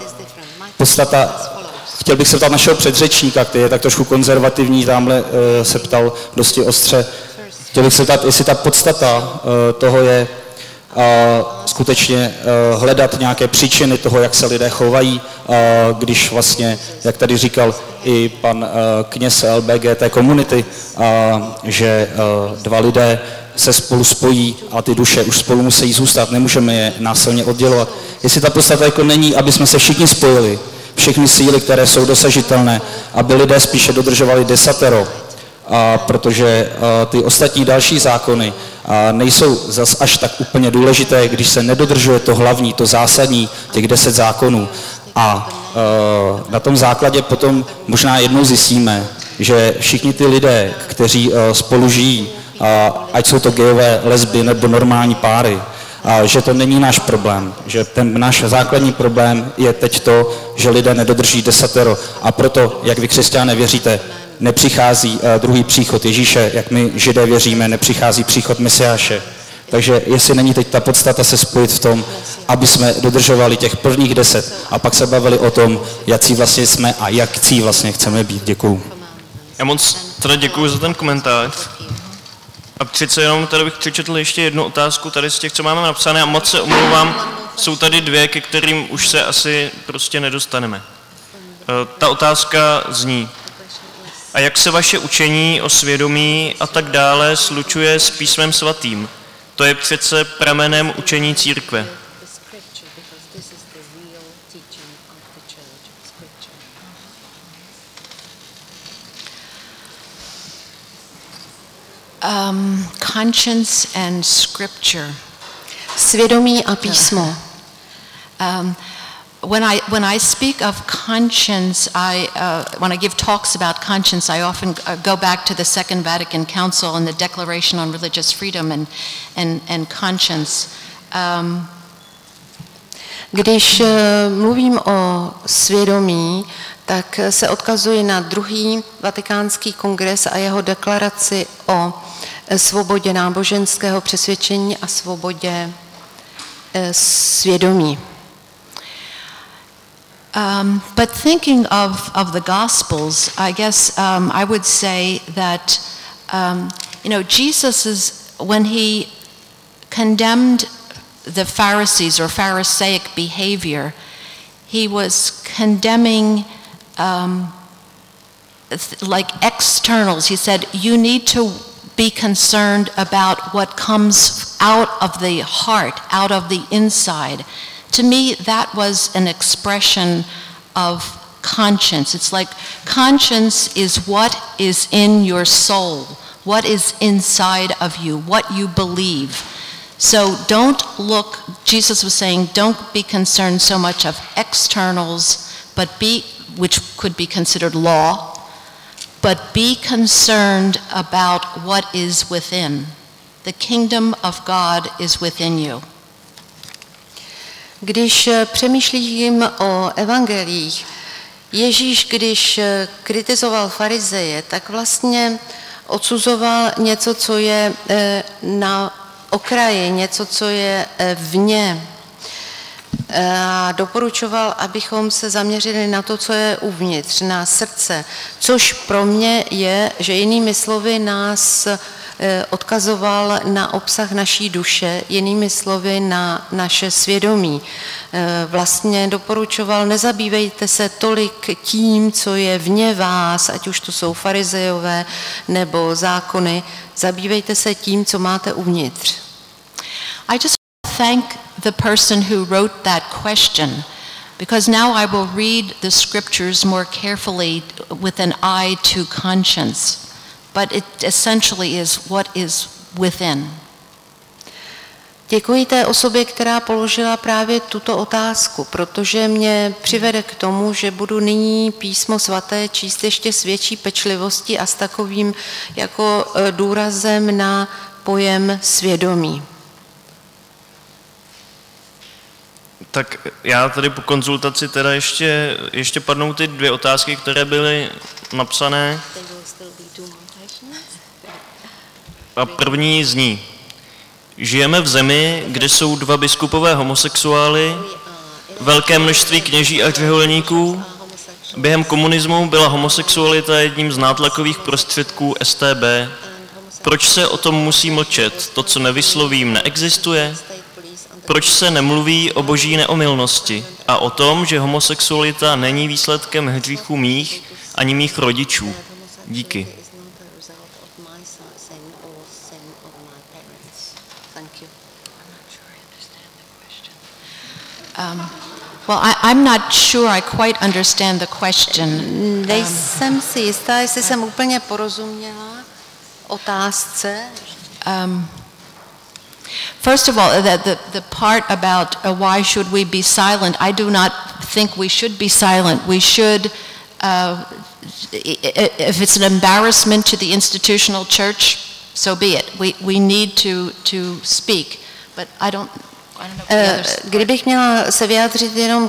[SPEAKER 8] chtěl bych se ptat našeho předřečníka, který je tak trošku konzervativní, tamhle se ptal dosti ostře. Chtěl bych se ptat, jestli ta podstata toho je skutečně hledat nějaké příčiny toho, jak se lidé chovají, když vlastně, jak tady říkal i pan kněz LBGT komunity, že dva lidé se spolu spojí a ty duše už spolu musí zůstat, nemůžeme je násilně oddělovat. Jestli ta podstata jako není, aby jsme se všichni spojili, všechny síly, které jsou dosažitelné, aby lidé spíše dodržovali desatero, protože ty ostatní další zákony nejsou zas až tak úplně důležité, když se nedodržuje to hlavní, to zásadní, těch 10 zákonů. A na tom základě potom možná jednou zjistíme, že všichni ty lidé, kteří spolu žijí ať jsou to gejové, lesby nebo normální páry. A že to není náš problém, že ten náš základní problém je teď to, že lidé nedodrží desatero a proto, jak vy křesťané věříte, nepřichází druhý příchod Ježíše, jak my Židé věříme, nepřichází příchod Mesiáše. Takže jestli není teď ta podstata se spojit v tom, aby jsme dodržovali těch prvních 10 a pak se bavili o tom, jaký vlastně jsme a jakcí vlastně chceme být. Děkuju.
[SPEAKER 1] Já moc teda děkuju za ten komentář. A přece jenom tady bych přečetl ještě jednu otázku tady z těch, co máme napsané a moc se omlouvám, jsou tady dvě, ke kterým už se asi prostě nedostaneme. Ta otázka zní, a jak se vaše učení o svědomí a tak dále slučuje s písmem svatým? To je přece pramenem učení církve.
[SPEAKER 2] Conscience and scripture.
[SPEAKER 3] Svědomí a písmo.
[SPEAKER 2] When I speak of conscience, when I give talks about conscience, I often go back to the Second Vatican Council and the Declaration on Religious Freedom and conscience.
[SPEAKER 3] Když mluvím o svědomí, tak se odkazuji na druhý vatikánský kongres a jeho deklaraci o svobodě náboženského přesvědčení a svobodě svědomí.
[SPEAKER 2] But thinking of the Gospels, I guess I would say that, Jesus is, when he condemned the Pharisees or Pharisaic behavior, he was condemning like externals. He said, you need to be concerned about what comes out of the heart, out of the inside. To me, that was an expression of conscience. It's like conscience is what is in your soul, what is inside of you, what you believe. So don't look, Jesus was saying, don't be concerned so much of externals, which could be considered law, but be concerned about what is within. The kingdom of God is within you.
[SPEAKER 3] Když přemýšlím o evangelích, Ježíš, když kritizoval farizeje, tak vlastně odsuzoval něco, co je na okraji, něco, co je vně. A doporučoval, abychom se zaměřili na to, co je uvnitř, na srdce, což pro mě je, že jinými slovy nás odkazoval na obsah naší duše, jinými slovy na naše svědomí. Vlastně doporučoval, nezabývejte se tolik tím, co je vně vás, ať už to jsou farizejové nebo zákony, zabývejte se tím, co máte uvnitř.
[SPEAKER 2] I just thank the person who wrote that question, because now I will read the scriptures more carefully with an eye to conscience. But it essentially is what is within.
[SPEAKER 3] Děkuji té osobě, která položila právě tuto otázku, protože mě přivede k tomu, že budu nyní písmo svaté číst ještě s větší pečlivostí a s takovým jako důrazem na pojem svědomí.
[SPEAKER 1] Tak já tady po konzultaci teda ještě padnou ty dvě otázky, které byly napsané. A první zní: žijeme v zemi, kde jsou dva biskupové homosexuály, velké množství kněží a řeholníků. Během komunismu byla homosexualita jedním z nátlakových prostředků StB. Proč se o tom musí mlčet? To, co nevyslovím, neexistuje? Proč se nemluví o boží neomylnosti a o tom, že homosexualita není výsledkem hříchů mých ani mých rodičů? Díky.
[SPEAKER 2] Well, I'm not sure I quite understand the question.
[SPEAKER 3] Nejsem si jistá, jestli jsem úplně porozuměla otázce.
[SPEAKER 2] First of all, the part about why should we be silent, I do not think we should be silent. We should, if it's an embarrassment to the institutional church, so be it. We need to speak, but I don't know the others.
[SPEAKER 3] Kdybych měla se vyjádřit jenom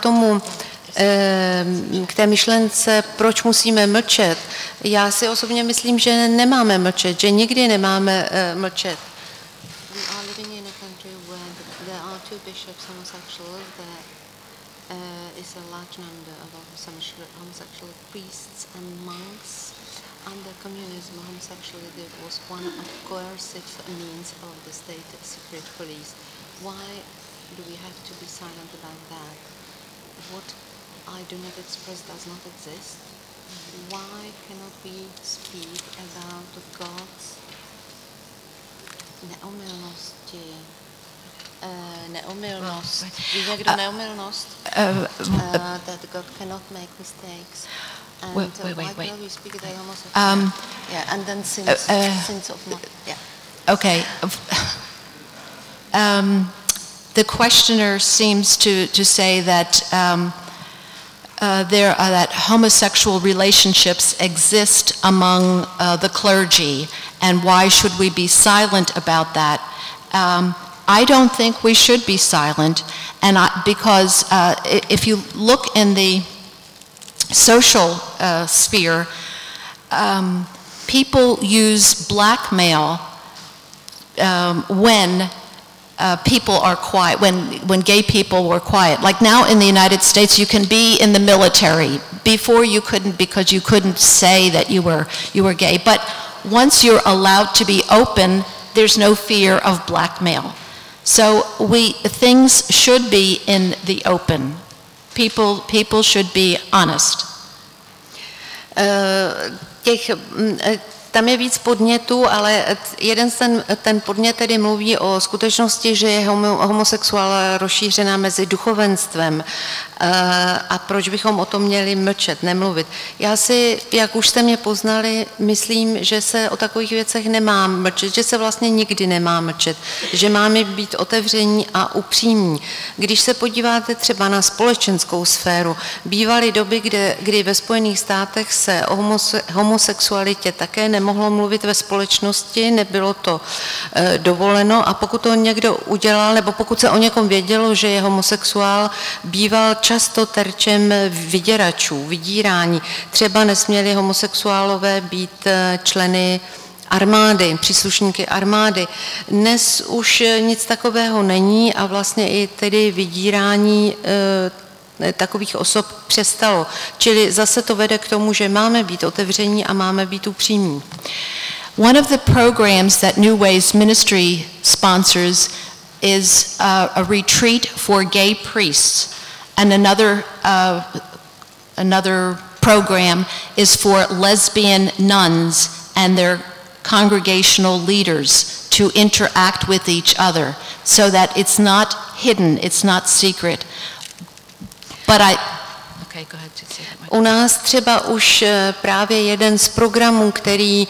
[SPEAKER 3] k té myšlence, proč musíme mlčet, já si osobně myslím, že nemáme mlčet, že nikdy nemáme mlčet. We are living in a country where there are two bishops homosexual, there is a large number of homosexual priests and monks. Under communism, homosexuality was one of coercive means of the state secret police. Why do we have to be silent about that? What I do not express does not exist. Why cannot we speak about God's neomylnosti? Neomylnost. Ví někdo neomylnost? That God cannot make mistakes. And why can't we speak about homosexuality? Yeah, and then sins of not. Yeah.
[SPEAKER 2] Okay. The questioner seems to say that that homosexual relationships exist among the clergy, and why should we be silent about that? I don't think we should be silent, and because if you look in the social sphere, people use blackmail when people are quiet, when gay people were quiet. Like now in the United States, you can be in the military. Before you couldn't, because you couldn't say that you were gay. But once you're allowed to be open, there's no fear of blackmail. So things should be in the open. People should be honest.
[SPEAKER 3] Tam je víc podnětů, ale ten podnět tedy mluví o skutečnosti, že je homosexuál rozšířená mezi duchovenstvem. A proč bychom o tom měli mlčet, nemluvit? Já si, jak už jste mě poznali, myslím, že se o takových věcech nemá mlčet, že se vlastně nikdy nemá mlčet, že máme být otevření a upřímní. Když se podíváte třeba na společenskou sféru, bývaly doby, kdy ve Spojených státech se o homosexualitě také nemohlo mluvit ve společnosti, nebylo to dovoleno, a pokud to někdo udělal, nebo pokud se o někom vědělo, že je homosexuál, býval často terčem vyděračů, vydírání. Třeba nesměli homosexuálové být členy armády, příslušníky armády. Dnes už nic takového není a vlastně i tedy vydírání takových osob přestalo. Čili zase to vede k tomu, že máme být otevření a máme být upřímní.
[SPEAKER 2] One of the programs that New Ways Ministry sponsors is a retreat for gay priests. And another program is for lesbian nuns and their congregational leaders to interact with each other so that it's not hidden, it's not secret. But okay, go ahead.
[SPEAKER 3] U nás třeba už právě jeden z programů, který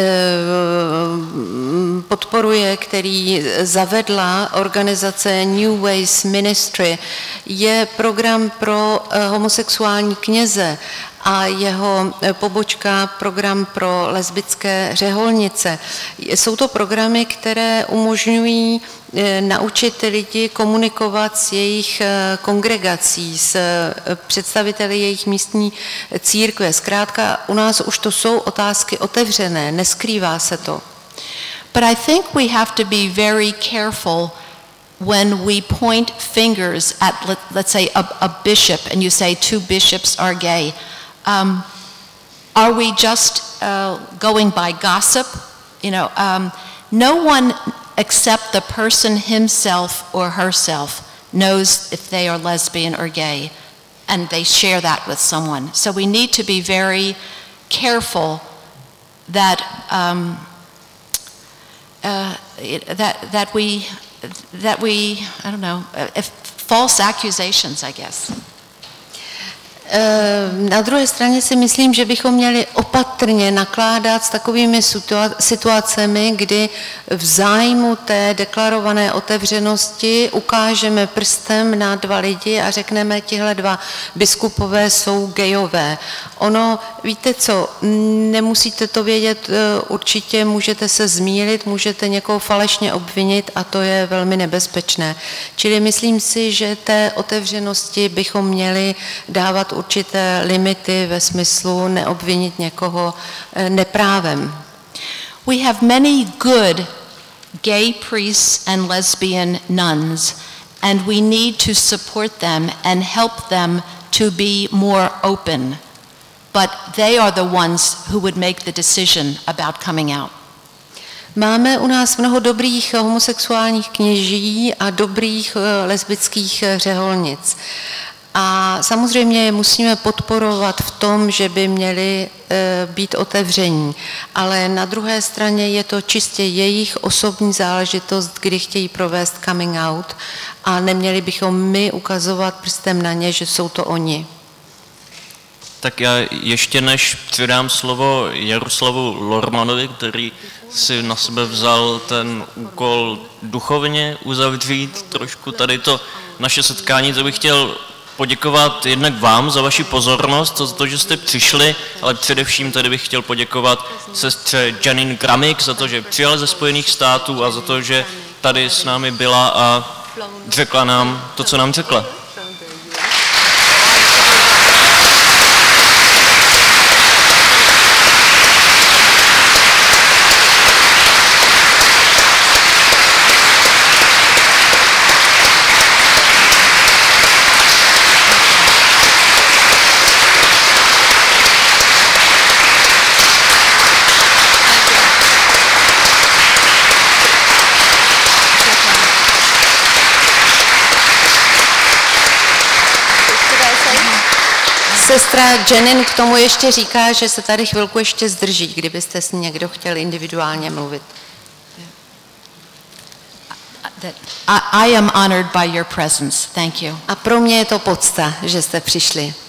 [SPEAKER 3] podporuje, který zavedla organizace New Ways Ministry, je program pro homosexuální kněze a jeho pobočka program pro lesbické řeholnice. Jsou to programy, které umožňují naučit lidi komunikovat s jejich kongregací, s představiteli jejich místní církve. Zkrátka u nás už to jsou otázky otevřené, neskrývá se to.
[SPEAKER 2] But I think we have to be very careful when we point fingers at, let's say, a bishop, and you say 2 bishops are gay. Are we just going by gossip? You know, no one except the person himself or herself knows if they are lesbian or gay, and they share that with someone. So we need to be very careful that that we I don't know, if false accusations, I guess.
[SPEAKER 3] Na druhé straně si myslím, že bychom měli opatrně nakládat s takovými situacemi, kdy v zájmu té deklarované otevřenosti ukážeme prstem na dva lidi a řekneme, tihle dva biskupové jsou gejové. Ono, víte co, nemusíte to vědět, určitě můžete se zmýlit, můžete někoho falešně obvinit a to je velmi nebezpečné. Čili myslím si, že té otevřenosti bychom měli dávat určité limity ve smyslu neobvinit někoho neprávem.
[SPEAKER 2] We have many good gay priests and lesbian nuns, and we need to support them and help them to be more open. But they are the ones who would make the decision about coming out.
[SPEAKER 3] Máme u nás mnoho dobrých homosexuálních kněží a dobrých lesbických řeholnic. A samozřejmě je musíme podporovat v tom, že by měli být otevření. Ale na druhé straně je to čistě jejich osobní záležitost, kdy chtějí provést coming out a neměli bychom my ukazovat prstem na ně, že jsou to oni.
[SPEAKER 1] Tak já ještě než předám slovo Jaroslavu Lormanovi, který si na sebe vzal ten úkol duchovně uzavřít trošku tady to naše setkání, to bych chtěl poděkovat jednak vám za vaši pozornost, za to, že jste přišli, ale především tady bych chtěl poděkovat sestře Janine Gramik za to, že přijala ze Spojených států a za to, že tady s námi byla a řekla nám to, co nám řekla.
[SPEAKER 3] Sestra Janine k tomu ještě říká, že se tady chvilku ještě zdrží, kdybyste s ní někdo chtěl individuálně mluvit.
[SPEAKER 2] I am honored by your presence. Thank you.
[SPEAKER 3] A pro mě je to podsta, že jste přišli.